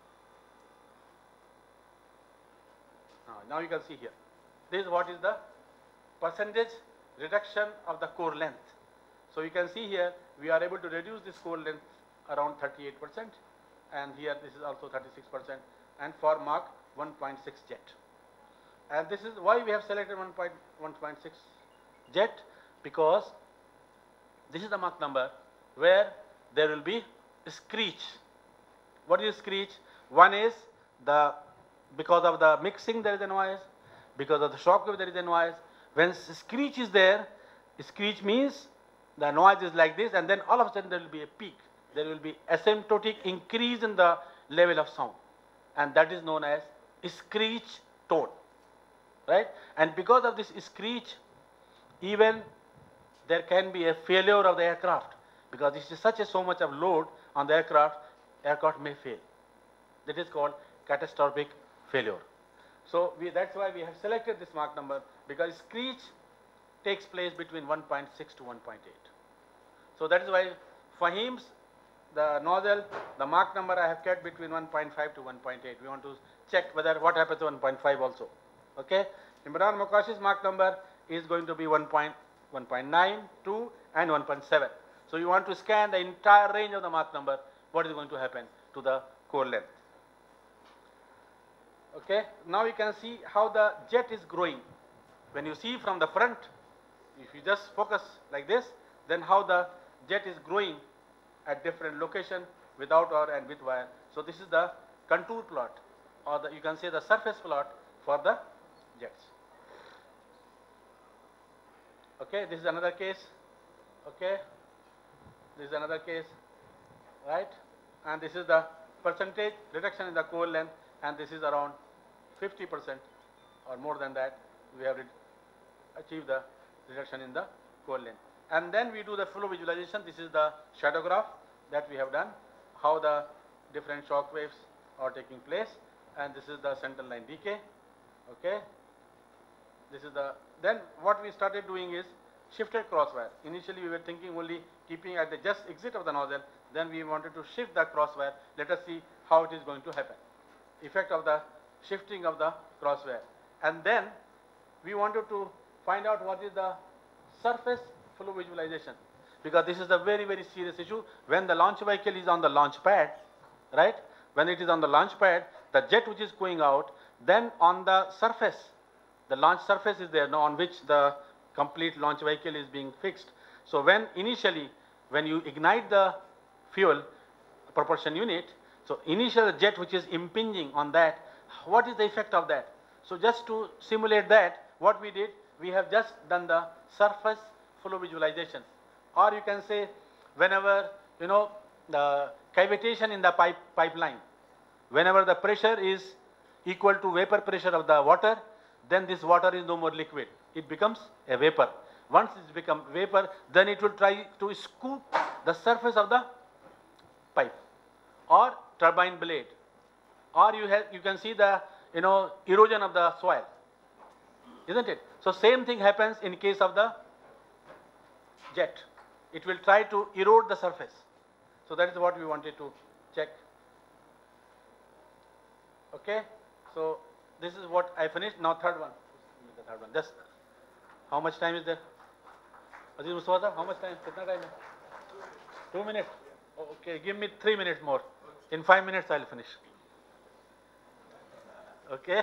Now, now you can see here. This is what is the percentage reduction of the core length. So you can see here we are able to reduce this core length around thirty-eight percent, and here this is also thirty-six percent, and for Mach one point six jet. And this is why we have selected one point six jet, because this is the Mach number where there will be a screech What is screech? One is the, because of the mixing there is a noise, because of the shock wave there is a noise. When screech is there, screech means the noise is like this, and then all of a sudden there will be a peak. There will be asymptotic increase in the level of sound, and that is known as screech tone, right? And because of this screech, even there can be a failure of the aircraft, because this is such a so much of load on the aircraft, aircraft may fail. That is called catastrophic failure. So we, that's why we have selected this Mach number, because screech takes place between one point six to one point eight. So that is why Fahim's, the nozzle, the Mach number I have kept between one point five to one point eight. We want to check whether what happens to one point five also. Okay? Imran Mokashi's Mach number is going to be one point nine, two and one point seven. So you want to scan the entire range of the Mach number, what is going to happen to the core length. Okay, now you can see how the jet is growing. When you see from the front, if you just focus like this, then how the jet is growing at different location without wire and with wire. So this is the contour plot, or the, you can say the surface plot for the jets. Okay, this is another case. Okay, this is another case, right? And this is the percentage reduction in the core length, and this is around fifty percent or more than that. We have achieved the reduction in the core length. And then we do the flow visualization. This is the shadow graph that we have done, how the different shock waves are taking place, and this is the central line decay. Okay, this is the, then what we started doing is shifted crosswire. Initially we were thinking only keeping at the just exit of the nozzle, then we wanted to shift the crosswire. Let us see how it is going to happen. Effect of the shifting of the crosswire. And then we wanted to find out what is the surface flow visualization, because this is a very very serious issue. When the launch vehicle is on the launch pad, right, when it is on the launch pad, the jet which is going out, then on the surface, the launch surface is there now on which the complete launch vehicle is being fixed. So when initially when you ignite the fuel propulsion unit, so initial jet which is impinging on that, what is the effect of that? So just to simulate that, what we did, we have just done the surface flow visualization. Or you can say, whenever, you know, the cavitation in the pipe pipeline, whenever the pressure is equal to vapor pressure of the water, then this water is no more liquid. It becomes a vapor. Once it's become vapor, then it will try to scoop the surface of the pipe or turbine blade. Or you have, you can see the, you know, erosion of the soil, isn't it? So same thing happens in case of the jet. It will try to erode the surface. So that is what we wanted to check. Okay. So this is what I finished. Now third one. The third one. Just how much time is there? Aziz Mustafa, how much time? Kitna time? Two minutes. Okay. Give me three minutes more. In five minutes I'll finish. Okay.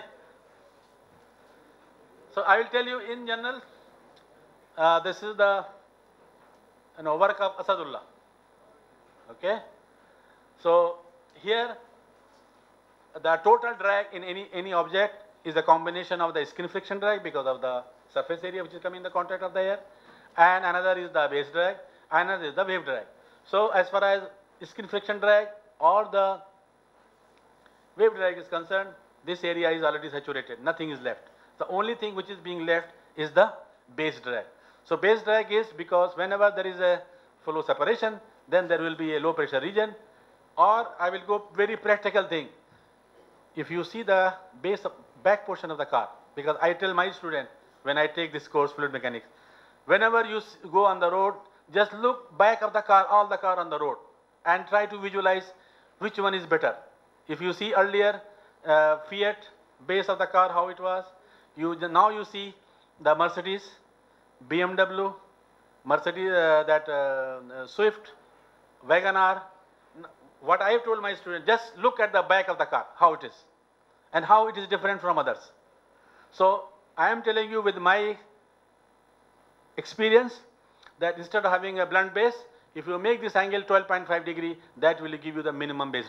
So I will tell you in general. Uh, this is the, you know, work of Asadullah. Okay. So here the total drag in any any object is a combination of the skin friction drag because of the surface area which is coming in the contact of the air, and another is the base drag, another is the wave drag. So as far as skin friction drag or the wave drag is concerned, this area is already saturated, nothing is left. The only thing which is being left is the base drag. So base drag is because whenever there is a flow separation, then there will be a low pressure region. Or I will go very practical thing. If you see the base of back portion of the car, because I tell my student when I take this course, fluid mechanics, whenever you go on the road, just look back of the car, all the car on the road, and try to visualize which one is better. If you see earlier uh, Fiat base of the car, how it was, you now you see the Mercedes, B M W, Mercedes, uh, that uh, Swift, WagonR. What I have told my students, just look at the back of the car, how it is, and how it is different from others. So I am telling you with my experience that instead of having a blunt base, if you make this angle twelve point five degree, that will give you the minimum base drag.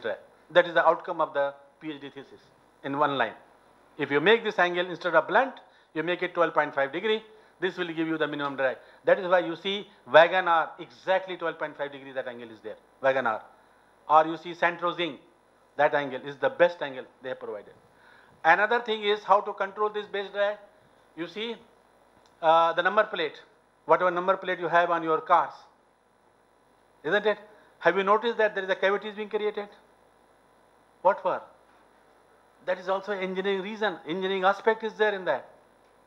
That is the outcome of the PhD thesis in one line. If you make this angle instead of blunt, you make it twelve point five degree. This will give you the minimum drag. That is why you see Wagon R, exactly twelve point five degree, that angle is there, Wagon R. Or you see Centrozing, that angle is the best angle they have provided. Another thing is how to control this base drag. You see uh, the number plate, whatever number plate you have on your cars, isn't it? Have you noticed that there is a cavity is being created? What for? That is also engineering reason, engineering aspect is there in that.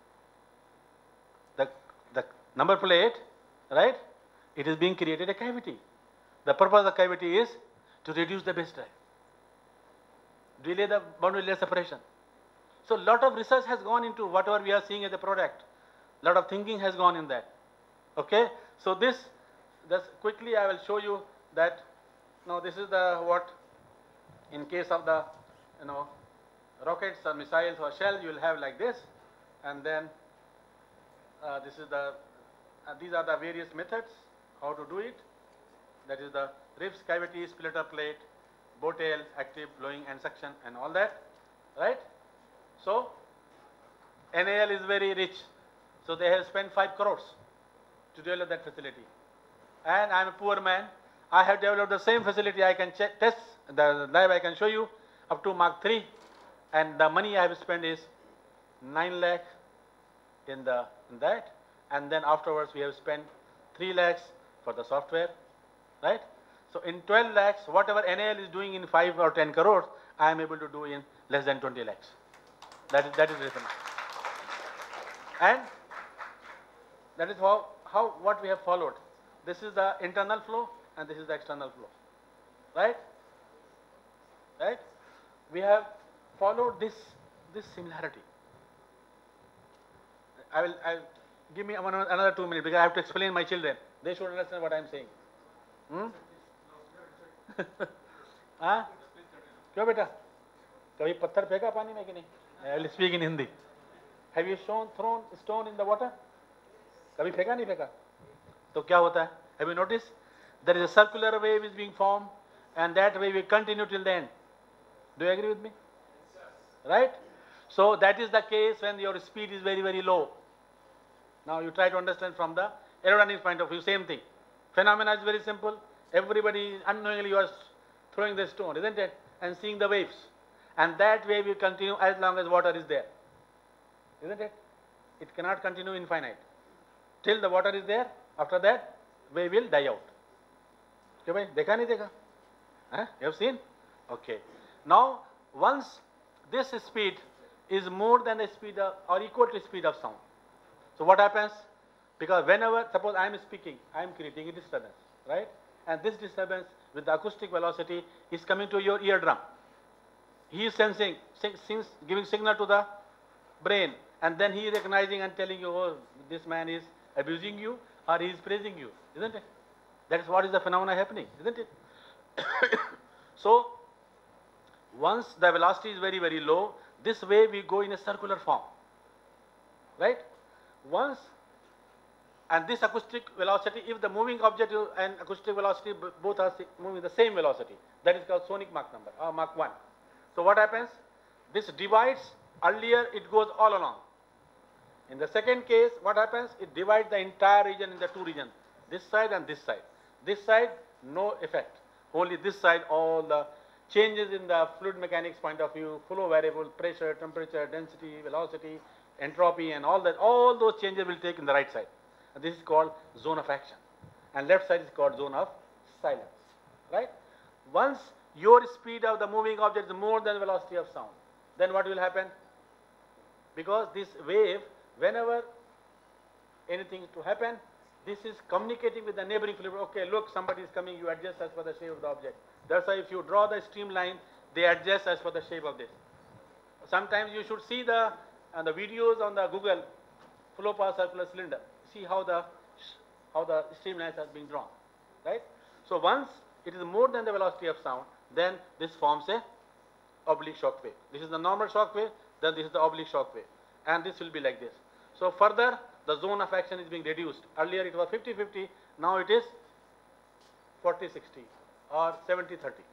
The, the number plate, right? It is being created a cavity. The purpose of the cavity is to reduce the base drag, delay the boundary layer separation. So lot of research has gone into whatever we are seeing as a product. Lot of thinking has gone in that. Okay? So this, this quickly I will show you that. Now this is the what in case of the you know rockets or missiles or shell, you will have like this, and then uh, this is the uh, these are the various methods how to do it. That is the ribs, cavity, splitter plate, bow tail, active, blowing and suction and all that, right? So N A L is very rich, so they have spent five crores to develop that facility. And I am a poor man. I have developed the same facility. I can check, test the lab. I can show you up to Mark three, and the money I have spent is nine lakh in the in that, and then afterwards we have spent three lakhs for the software, right? So in twelve lakhs, whatever N A L is doing in five or ten crores, I am able to do in less than twenty lakhs. That is that is reason. And that is how how what we have followed. This is the internal flow and this is the external flow, right? Right? We have followed this this similarity. I will I give me one, another two minutes because I have to explain my children. They should understand what I am saying. Hmm? हाँ? क्यों बेटा? कभी पत्थर फेंका पानी में कि नहीं? I will speak in Hindi. Have you shown thrown stone in the water? कभी फेंका नहीं फेंका? तो क्या होता है? Have you noticed? There is a circular wave is being formed, and that wave will continue till the end. Do you agree with me? Right? So that is the case when your speed is very very low. Now you try to understand from the aerodynamics point of view. Same thing. Phenomena is very simple. Everybody unknowingly you are throwing the stone, isn't it? And seeing the waves. And that wave will continue as long as water is there. Isn't it? It cannot continue infinite. Till the water is there, after that, wave will die out. Okay, bhai? Dekha nahi dekha? Huh? You have seen? Okay. Now, once this speed is more than the speed of, or equal to speed of sound. So what happens? Because whenever, suppose I am speaking, I am creating a disturbance, right? And this disturbance with the acoustic velocity is coming to your eardrum. He is sensing, sing, giving signal to the brain, and then he is recognizing and telling you, oh, this man is abusing you or he is praising you, isn't it? That is what is the phenomena happening, isn't it? So, once the velocity is very, very low, this way we go in a circular form, right? Once, and this acoustic velocity, if the moving object and acoustic velocity both are moving the same velocity, that is called sonic Mach number, or Mach one. So what happens? This divides, earlier it goes all along. In the second case, what happens? It divides the entire region in the two regions, this side and this side. This side, no effect. Only this side, all the changes in the fluid mechanics point of view, flow variable, pressure, temperature, density, velocity, entropy and all that, all those changes will take in the right side. And this is called zone of action. And left side is called zone of silence, right? Once your speed of the moving object is more than the velocity of sound, then what will happen? Because this wave, whenever anything is to happen, this is communicating with the neighboring fluid. Okay, look, somebody is coming, you adjust as per the shape of the object. That's why if you draw the streamline, they adjust as per the shape of this. Sometimes you should see the, uh, the videos on the Google flow path circular cylinder. See how the, how the streamlines are being drawn, right? So once it is more than the velocity of sound, then this forms a oblique shock wave. This is the normal shock wave, then this is the oblique shock wave. And this will be like this. So further, the zone of action is being reduced. Earlier it was fifty fifty, now it is forty sixty or seventy thirty.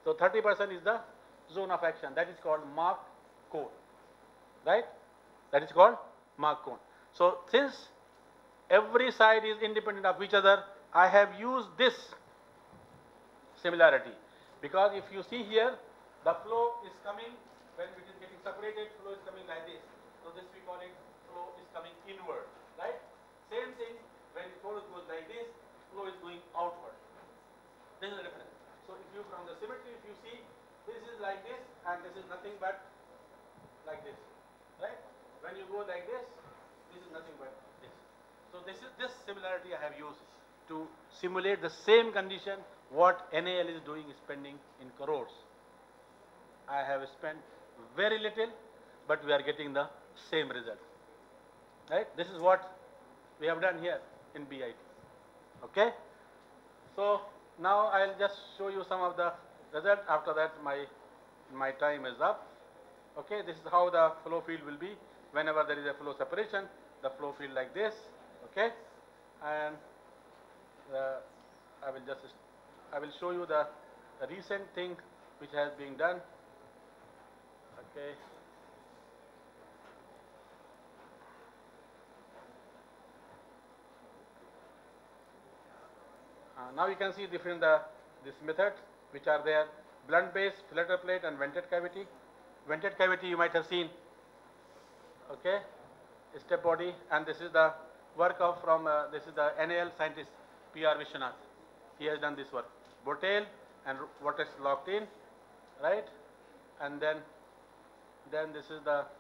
So thirty percent is the zone of action. That is called Mach cone, right? That is called Mach cone. So since every side is independent of each other, I have used this similarity, because if you see here, the flow is coming, when it is getting separated, flow is coming like this. So this we call it flow is coming inward, right? Same thing, when flow goes like this, flow is going outward. This is the difference. So if you, from the symmetry, if you see, this is like this, and this is nothing but like this, right? When you go like this, this is nothing but this. So this is this similarity I have used to simulate the same condition what N A L is doing, is spending in crores. I have spent very little, but we are getting the same result, right? This is what we have done here in B I T, okay? So now I'll just show you some of the result. After that, my, my time is up, okay? This is how the flow field will be whenever there is a flow separation, the flow field like this, okay? And uh, I will just, I will show you the, the recent thing which has been done, okay? Uh, now you can see different the this methods which are there: blunt base, filter plate, and vented cavity. Vented cavity you might have seen, okay? Step body, and this is the work of from uh, this is the N A L scientist P R Vishwanath. He has done this work. Botail and vortex locked in, right? And then then this is the,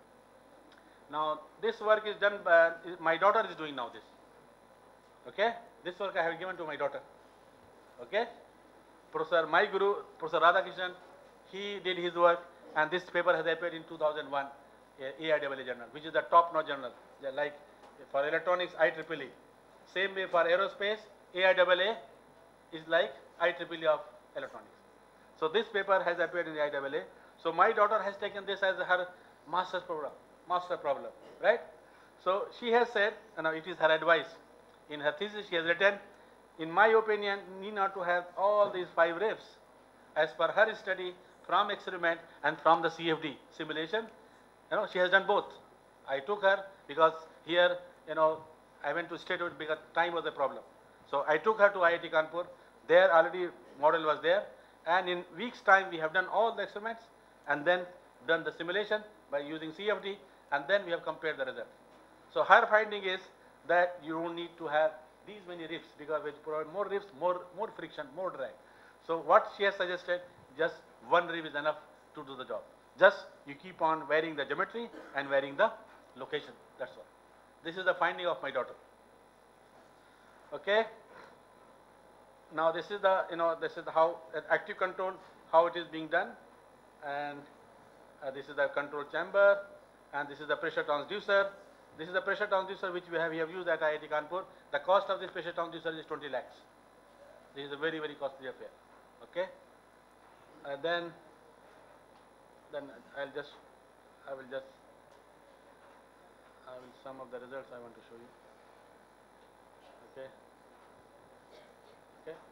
now this work is done by, my daughter is doing now this, okay? This work I have given to my daughter, okay? Professor, my guru, Professor Radhakrishnan, he did his work, and this paper has appeared in two thousand one, A I A A journal, which is the top-notch journal. Like for electronics, I triple E. Same way for aerospace, A I A A is like I triple E of electronics. So this paper has appeared in the I A A. So my daughter has taken this as her master's program, master problem, right? So she has said, you know, it is her advice. In her thesis, she has written, in my opinion, need not to have all these five riffs. As per her study from experiment and from the C F D simulation, you know, she has done both. I took her because here, you know, I went to state because time was a problem. So I took her to I I T Kanpur. There already model was there, and in weeks time we have done all the experiments and then done the simulation by using C F D, and then we have compared the result. So her finding is that you don't need to have these many riffs, because when you provide more riffs, more, more friction, more drag. So what she has suggested, just one riff is enough to do the job. Just you keep on varying the geometry and varying the location, that's all. This is the finding of my daughter. Okay. Now this is the, you know, this is how uh, active control, how it is being done, and uh, this is the control chamber, and this is the pressure transducer. This is the pressure transducer which we have, we have used at I I T Kanpur. The cost of this pressure transducer is twenty lakhs. This is a very, very costly affair. Okay. Uh, then, then I'll just, I will just, I will some of the results I want to show you. Okay. Okay.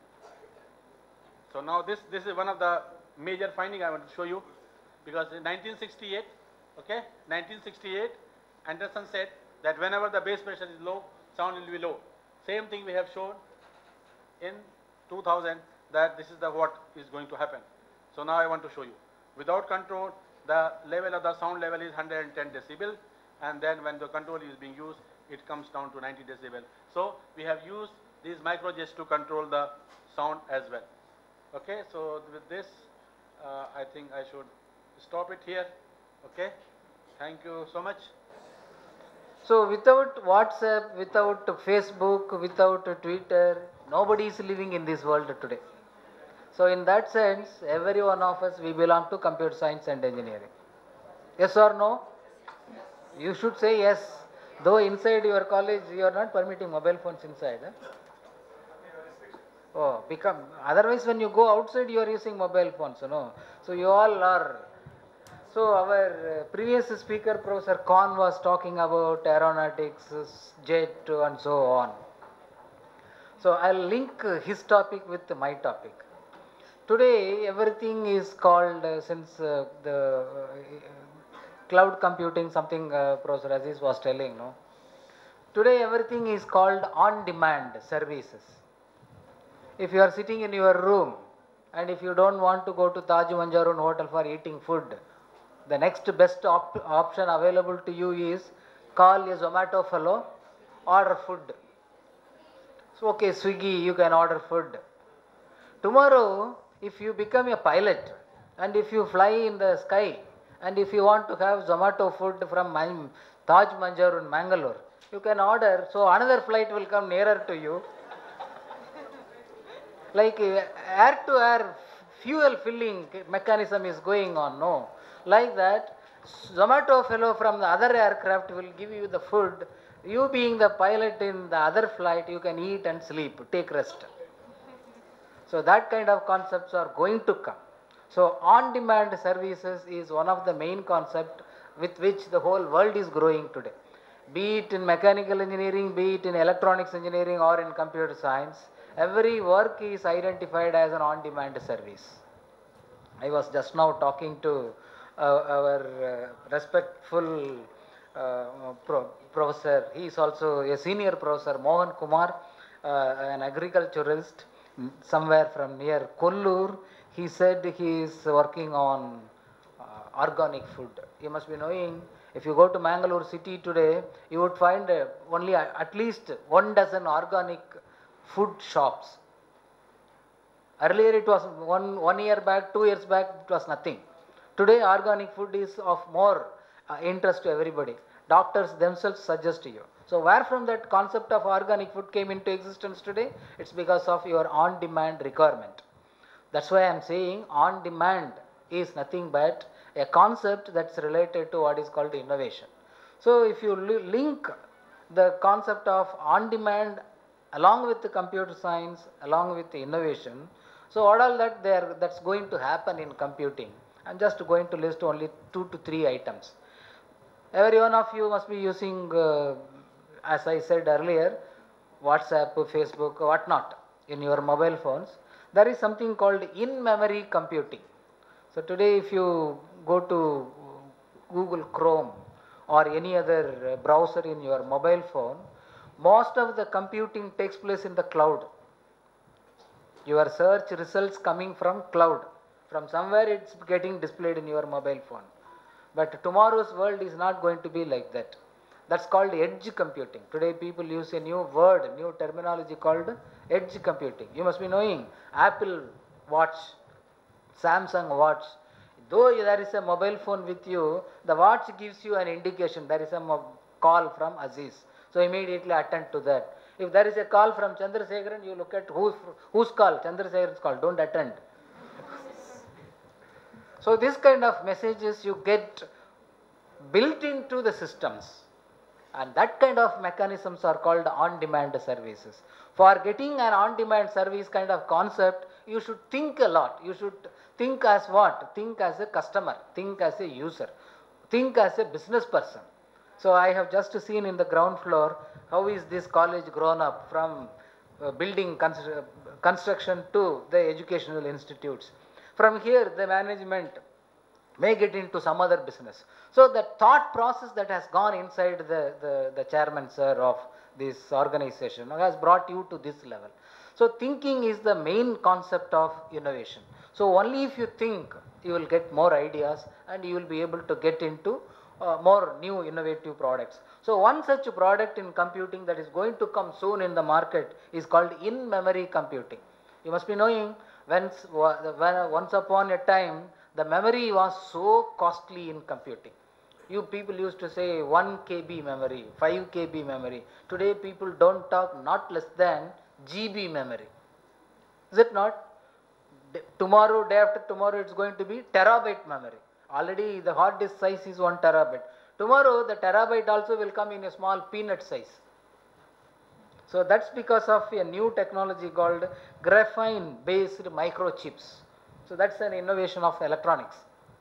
So now this, this is one of the major finding I want to show you, because in nineteen sixty-eight, okay, nineteen sixty-eight, Anderson said that whenever the base pressure is low, sound will be low. Same thing we have shown in two thousand, that this is the what is going to happen. So now I want to show you. Without control, the level of the sound level is one hundred ten decibel, and then when the control is being used, it comes down to ninety decibel. So we have used these micro jets to control the sound as well. Okay, so with this, uh, I think I should stop it here. Okay, thank you so much. So without WhatsApp, without Facebook, without Twitter, nobody is living in this world today. So in that sense, every one of us, we belong to computer science and engineering. Yes or no? You should say yes. Though inside your college, you are not permitting mobile phones inside. Huh? Oh, become, otherwise when you go outside, you are using mobile phones, you know. So you all are. So our uh, previous speaker, Professor Khan, was talking about aeronautics, jet and so on. So I'll link uh, his topic with my topic. Today, everything is called, uh, since uh, the uh, cloud computing, something uh, Professor Aziz was telling, no? Today, everything is called on-demand services. If you are sitting in your room and if you don't want to go to Taj Manjarun Hotel for eating food, the next best op option available to you is call a Zomato fellow, order food. So, okay, Swiggy, you can order food. Tomorrow, if you become a pilot and if you fly in the sky and if you want to have Zomato food from Man Taj Manjarun, Mangalore, you can order. So, another flight will come nearer to you. Like uh, air to air fuel filling mechanism is going on, no. Like that, Zomato fellow from the other aircraft will give you the food. You being the pilot in the other flight, you can eat and sleep, take rest. So that kind of concepts are going to come. So on-demand services is one of the main concepts with which the whole world is growing today. Be it in mechanical engineering, be it in electronics engineering or in computer science, every work is identified as an on-demand service. I was just now talking to uh, our uh, respectful uh, pro professor. He is also a senior professor, Mohan Kumar, uh, an agriculturist somewhere from near Kollur. He said he is working on uh, organic food. You must be knowing, if you go to Mangalore city today, you would find uh, only uh, at least one dozen organic food shops. Earlier it was one, one year back, two years back, it was nothing. Today organic food is of more uh, interest to everybody. Doctors themselves suggest to you. So where from that concept of organic food came into existence today? It's because of your on-demand requirement. That's why I am saying on-demand is nothing but a concept that's related to what is called innovation. So if you link the concept of on-demand along with the computer science, along with the innovation, so what all that there that's going to happen in computing, I'm just going to list only two to three items. Every one of you must be using, uh, as I said earlier, WhatsApp, Facebook, whatnot in your mobile phones. There is something called in-memory computing. So today if you go to Google Chrome or any other browser in your mobile phone, most of the computing takes place in the cloud. Your search results coming from cloud. From somewhere it's getting displayed in your mobile phone. But tomorrow's world is not going to be like that. That's called edge computing. Today people use a new word, new terminology called edge computing. You must be knowing Apple Watch, Samsung Watch. Though there is a mobile phone with you, the watch gives you an indication. There is a call from Aziz. So immediately attend to that. If there is a call from Chandrasekharan, you look at who's, whose call, Chandrasekharan's call, don't attend. So this kind of messages you get built into the systems, and that kind of mechanisms are called on-demand services. For getting an on-demand service kind of concept, you should think a lot. You should think as what? Think as a customer, think as a user, think as a business person. So I have just seen in the ground floor how is this college grown up from uh, building constru construction to the educational institutes. From here the management may get into some other business. So the thought process that has gone inside the, the, the chairman sir of this organization has brought you to this level. So thinking is the main concept of innovation. So only if you think, you will get more ideas and you will be able to get into uh, more new innovative products. So one such product in computing that is going to come soon in the market is called in-memory computing. You must be knowing, when, when once upon a time the memory was so costly in computing. You people used to say one K B memory, five K B memory. Today people don't talk not less than G B memory. Is it not? Tomorrow, day after tomorrow, it's going to be terabyte memory. Already the hard disk size is one terabyte. Tomorrow the terabyte also will come in a small peanut size. So that's because of a new technology called graphene based microchips. So that's an innovation of electronics.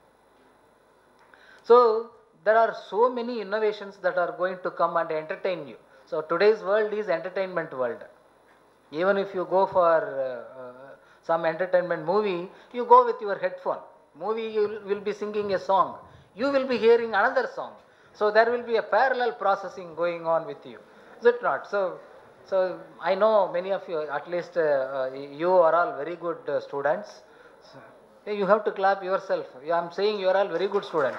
So there are so many innovations that are going to come and entertain you. So today's world is entertainment world. Even if you go for uh, uh, some entertainment movie, you go with your headphone. Movie, you will be singing a song. You will be hearing another song. So there will be a parallel processing going on with you. Is it not? So, so I know many of you, at least uh, uh, you are all very good uh, students. So, you have to clap yourself. I am saying you are all very good students.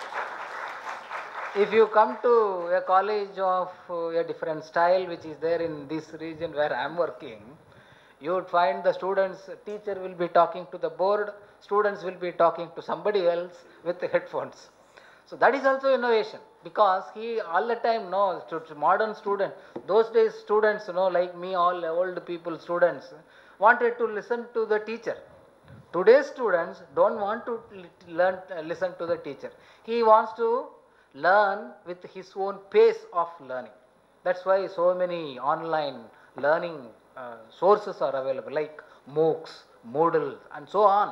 If you come to a college of uh, a different style which is there in this region where I am working, you would find the students, teacher will be talking to the board, students will be talking to somebody else with the headphones. So that is also innovation, because he all the time knows, to, to modern student, those days students, you know, like me, all old people students, wanted to listen to the teacher. Today's students don't want to learn, uh, listen to the teacher. He wants to learn with his own pace of learning. That's why so many online learning uh, sources are available, like MOOCs, Moodle, and so on.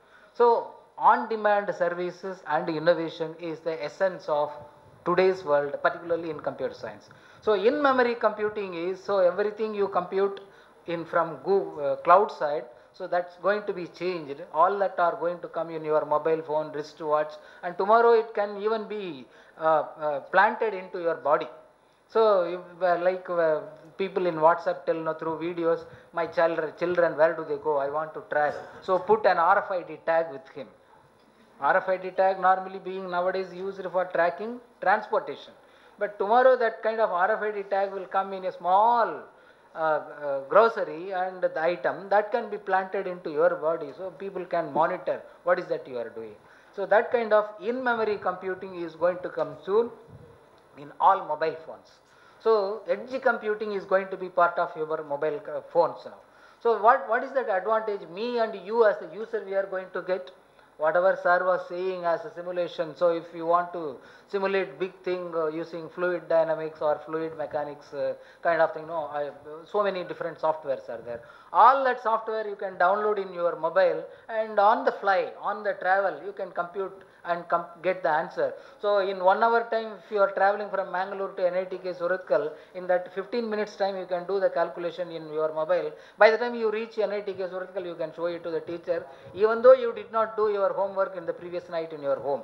So on-demand services and innovation is the essence of today's world, particularly in computer science. So in-memory computing is, so everything you compute in from Google, uh, cloud side, so that's going to be changed. All that are going to come in your mobile phone, wristwatch, and tomorrow it can even be uh, uh, planted into your body. So if, uh, like uh, people in WhatsApp tell, no, through videos, my child, children, where do they go? I want to track. So put an R F I D tag with him. R F I D tag normally being nowadays used for tracking transportation. But tomorrow that kind of R F I D tag will come in a small uh, uh, grocery, and the item that can be planted into your body, so people can monitor what is that you are doing. So that kind of in-memory computing is going to come soon in all mobile phones. So edge computing is going to be part of your mobile phones now. So what, what is that advantage me and you as the user we are going to get? Whatever sir was saying as a simulation, so if you want to simulate big thing uh, using fluid dynamics or fluid mechanics uh, kind of thing, no, I, so many different softwares are there. All that software you can download in your mobile, and on the fly, on the travel, you can compute and com get the answer. So in one hour time, if you are traveling from Mangalore to N I T K Surathkal, in that fifteen minutes time you can do the calculation in your mobile. By the time you reach N I T K Surathkal, you can show it to the teacher, even though you did not do your homework in the previous night in your home.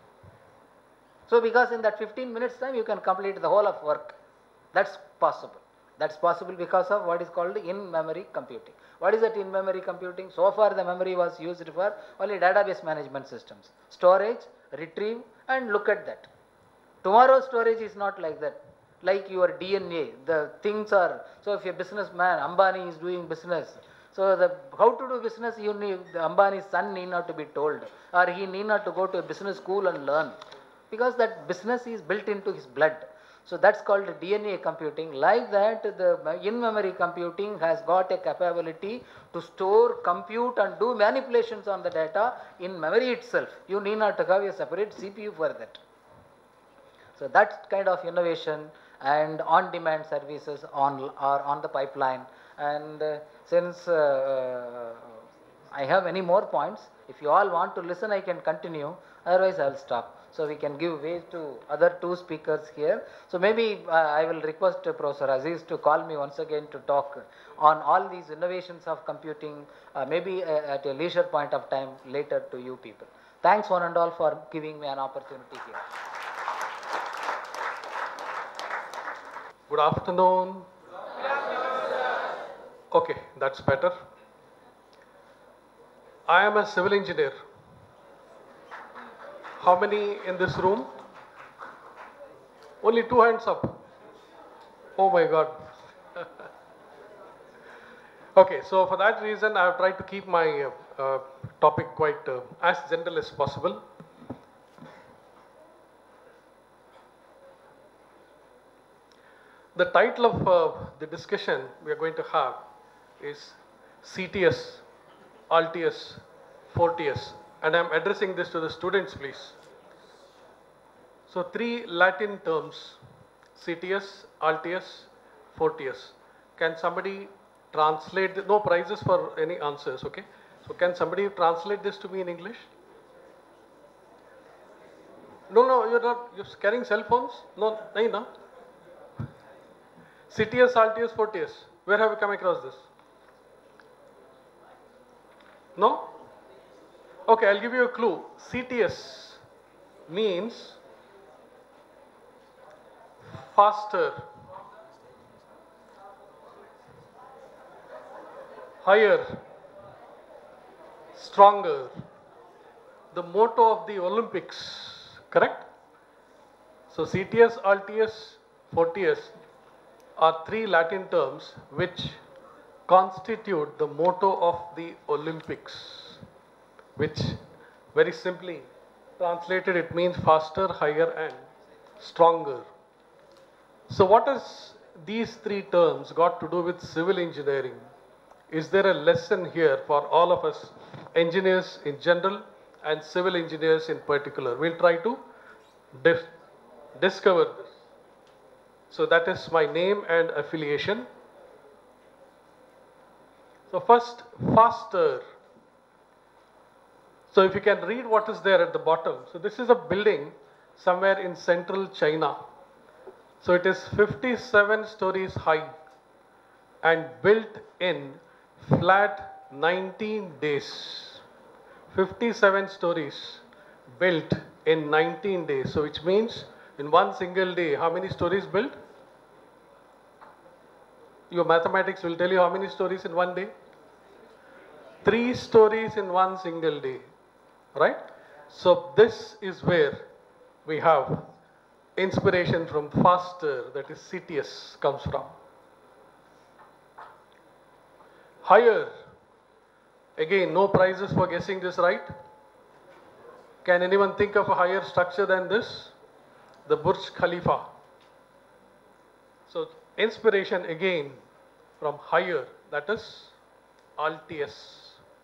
So because in that fifteen minutes time you can complete the whole of work. That's possible. That's possible because of what is called in-memory computing. What is that in-memory computing? So far the memory was used for only database management systems. Storage, retrieve, and look at that. Tomorrow's storage is not like that. Like your D N A, the things are, so if a businessman, Ambani is doing business, so the how to do business, you need, the Ambani's son need not to be told, or he need not to go to a business school and learn, because that business is built into his blood. So that's called D N A computing. Like that, the in-memory computing has got a capability to store, compute, and do manipulations on the data in memory itself. You need not to have a separate C P U for that. So that kind of innovation and on-demand services on are on the pipeline. And uh, since uh, I have many more points, if you all want to listen, I can continue. Otherwise, I will stop. So we can give way to other two speakers here. So maybe uh, I will request uh, Professor Aziz to call me once again to talk on all these innovations of computing, uh, maybe uh, at a leisure point of time later to you people. Thanks one and all for giving me an opportunity here. Good afternoon. Okay, that's better. I am a civil engineer. How many in this room? Only two hands up. Oh my God. Okay, so for that reason, I have tried to keep my uh, uh, topic quite uh, as general as possible. The title of uh, the discussion we are going to have is C T S, R T S, four T S. And I am addressing this to the students, please. So three Latin terms, C T S, R T S, four T S. Can somebody translate, the, no prizes for any answers, okay? So can somebody translate this to me in English? No, no, you're not, you're carrying cell phones? No, nahi na? C T S, R T S, four T S. Where have you come across this? No? Okay, I'll give you a clue. C T S means faster, higher, stronger. The motto of the Olympics, correct? So C T S, R T S, four T S are three Latin terms which constitute the motto of the Olympics, which very simply translated it means faster, higher and stronger. So what has these three terms got to do with civil engineering? Is there a lesson here for all of us, engineers in general and civil engineers in particular? We'll try to dis discover this. So that is my name and affiliation. So first, faster. So if you can read what is there at the bottom. So this is a building somewhere in central China. So it is fifty-seven stories high and built in flat nineteen days. fifty-seven stories built in nineteen days. So which means in one single day, how many stories built? Your mathematics will tell you how many stories in one day? Three stories in one single day, right? So this is where we have inspiration from faster, that is C T S comes from. Higher, again no prizes for guessing this right. Can anyone think of a higher structure than this? The Burj Khalifa. So inspiration again from higher, that is Altius.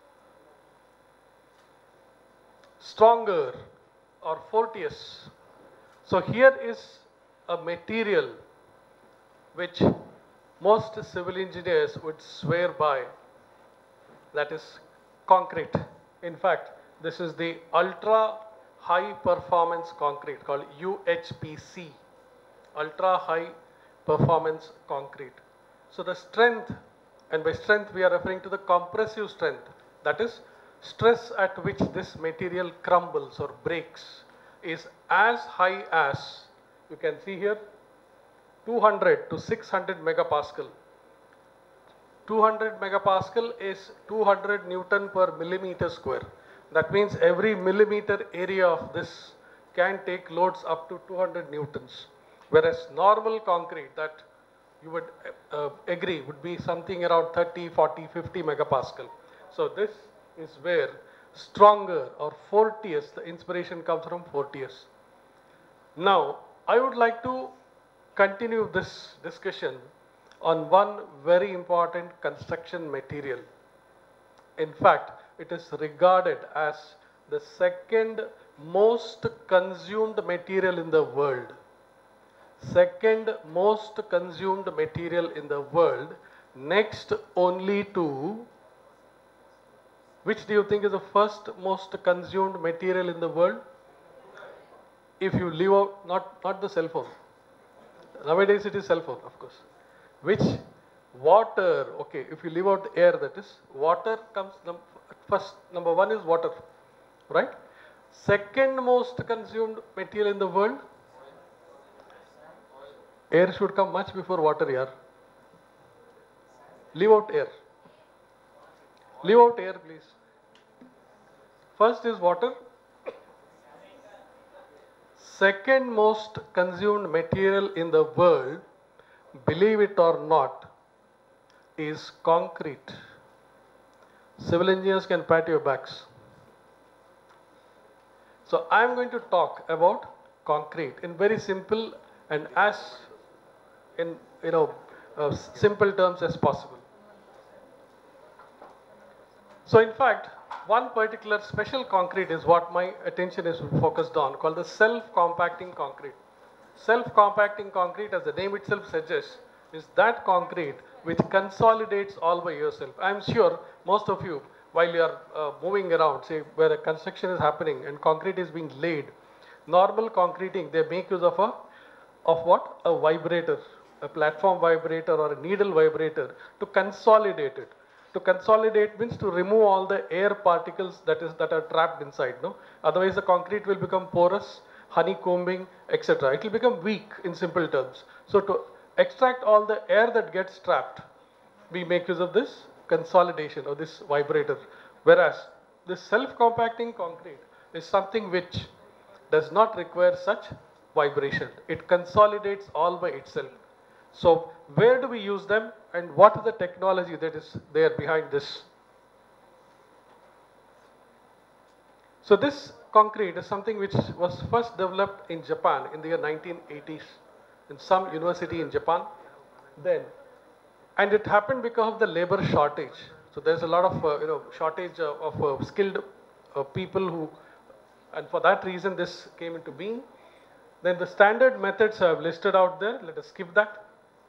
Stronger or Fortius. So here is a material which most civil engineers would swear by, that is concrete. In fact, this is the ultra high performance concrete called U H P C, ultra high performance concrete. So the strength, and by strength we are referring to the compressive strength, that is stress at which this material crumbles or breaks, is as high as, you can see here, two hundred to six hundred megapascal. two hundred megapascal is two hundred Newton per millimeter square. That means every millimeter area of this can take loads up to two hundred newtons. Whereas normal concrete, that you would uh, agree would be something around thirty, forty, fifty megapascal. So this is where stronger or Fortius, the inspiration comes from Fortius. Now, I would like to continue this discussion on one very important construction material. In fact, it is regarded as the second most consumed material in the world. Second most consumed material in the world, next only to, which do you think is the first most consumed material in the world? If you leave out, not, not the cell phone. Nowadays it is cell phone, of course. Which? Water. Okay, if you leave out air, that is, water comes, num first, number one is water, right? Second most consumed material in the world? Air should come much before water, yaar. Leave out air. Leave out air, please. First is water. Second most consumed material in the world, believe it or not, is concrete. Civil engineers can pat your backs. So I am going to talk about concrete in very simple and as in you know uh, simple terms as possible. So in fact, one particular special concrete is what my attention is focused on, called the self-compacting concrete. Self-compacting concrete, as the name itself suggests, is that concrete which consolidates all by yourself. I am sure most of you, while you are uh, moving around, say where a construction is happening and concrete is being laid, normal concreting, they make use of a, of what? A vibrator, a platform vibrator or a needle vibrator to consolidate it. To consolidate means to remove all the air particles that is that are trapped inside. No, otherwise the concrete will become porous, honeycombing, et cetera. It will become weak in simple terms. So to extract all the air that gets trapped, we make use of this consolidation or this vibrator. Whereas this self-compacting concrete is something which does not require such vibration. It consolidates all by itself. So where do we use them and what is the technology that is there behind this? So this concrete is something which was first developed in Japan in the year nineteen eighties in some university in Japan. Then, and it happened because of the labor shortage. So there's a lot of uh, you know shortage uh, of uh, skilled uh, people who, and for that reason this came into being. Then the standard methods I have listed out there. Let us skip that.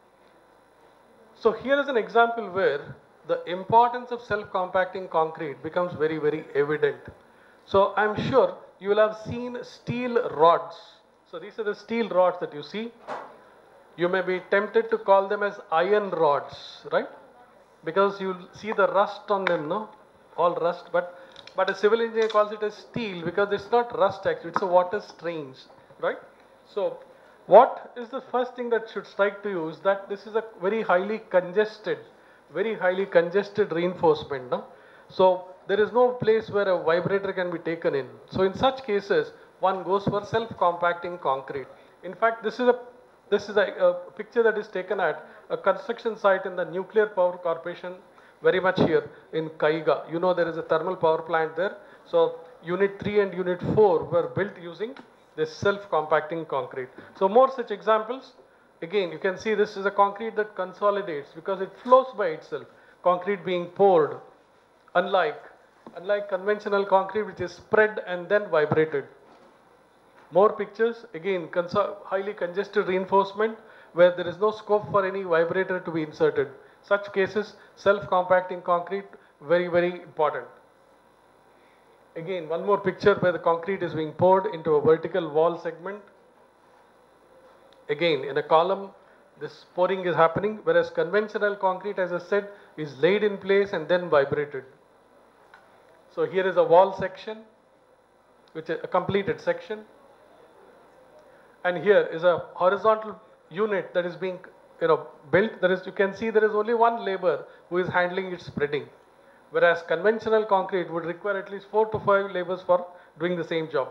So here is an example where the importance of self-compacting concrete becomes very, very evident. So I'm sure you will have seen steel rods. So these are the steel rods that you see. You may be tempted to call them as iron rods, right? Because you see the rust on them, no? All rust, but, but a civil engineer calls it as steel because it's not rust actually, it's a water stains, right? So what is the first thing that should strike to you is that this is a very highly congested, very highly congested reinforcement. No? So there is no place where a vibrator can be taken in. So in such cases, one goes for self-compacting concrete. In fact, this is a this is a, a picture that is taken at a construction site in the Nuclear Power Corporation, very much here in Kaiga. You know there is a thermal power plant there. So Unit three and Unit four were built using this self-compacting concrete. So more such examples. Again, you can see this is a concrete that consolidates because it flows by itself. Concrete being poured, unlike, unlike conventional concrete which is spread and then vibrated. More pictures, again, highly congested reinforcement where there is no scope for any vibrator to be inserted. Such cases, self-compacting concrete, very, very important. Again, one more picture where the concrete is being poured into a vertical wall segment. Again, in a column, this pouring is happening, whereas conventional concrete, as I said, is laid in place and then vibrated. So here is a wall section, which is a completed section. And here is a horizontal unit that is being you know, built. There is, you can see there is only one labor who is handling its spreading. Whereas conventional concrete would require at least four to five laborers for doing the same job.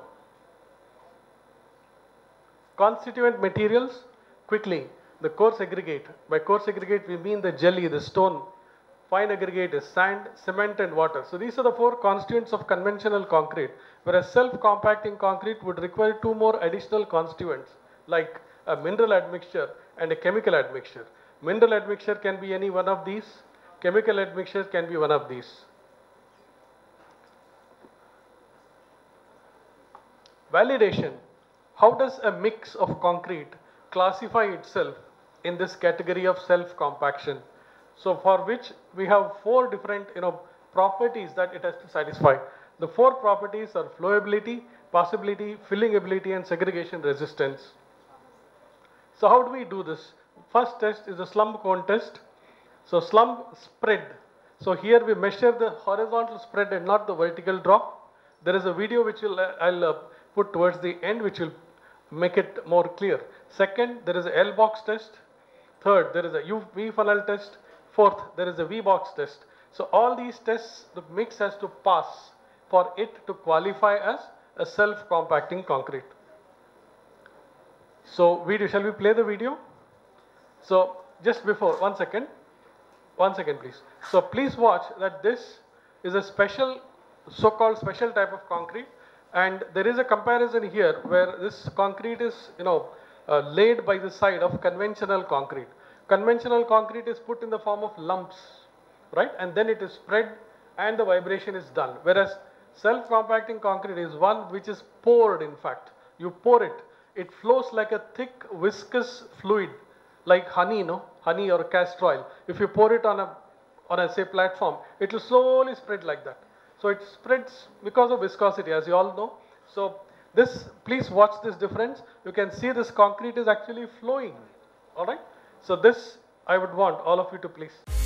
Constituent materials, quickly, the coarse aggregate. By coarse aggregate, we mean the jelly, the stone. Fine aggregate is sand, cement and water. So these are the four constituents of conventional concrete. Whereas self-compacting concrete would require two more additional constituents, like a mineral admixture and a chemical admixture. Mineral admixture can be any one of these. Chemical admixture can be one of these. Validation. How does a mix of concrete classify itself in this category of self-compaction? So for which we have four different you know, properties that it has to satisfy. The four properties are flowability, passability, filling ability and segregation resistance. So how do we do this? First test is the slump cone test. So slump spread. So here we measure the horizontal spread and not the vertical drop. There is a video which will, uh, I'll uh, put towards the end which will make it more clear. Second, there is a L box test. Third, there is a U V funnel test. Fourth, there is a V box test. So all these tests, the mix has to pass for it to qualify as a self-compacting concrete. So video, shall we play the video? So just before, one second. One second, please. So please watch that this is a special, so-called special type of concrete, and there is a comparison here where this concrete is, you know, uh, laid by the side of conventional concrete. Conventional concrete is put in the form of lumps, right? And then it is spread and the vibration is done. Whereas self-compacting concrete is one which is poured, in fact. You pour it. It flows like a thick, viscous fluid, like honey, no? Honey or castor oil. If you pour it on a, on a say platform, it will slowly spread like that. So it spreads because of viscosity, as you all know. So this, please watch this difference. You can see this concrete is actually flowing. All right. So this I would want all of you to please.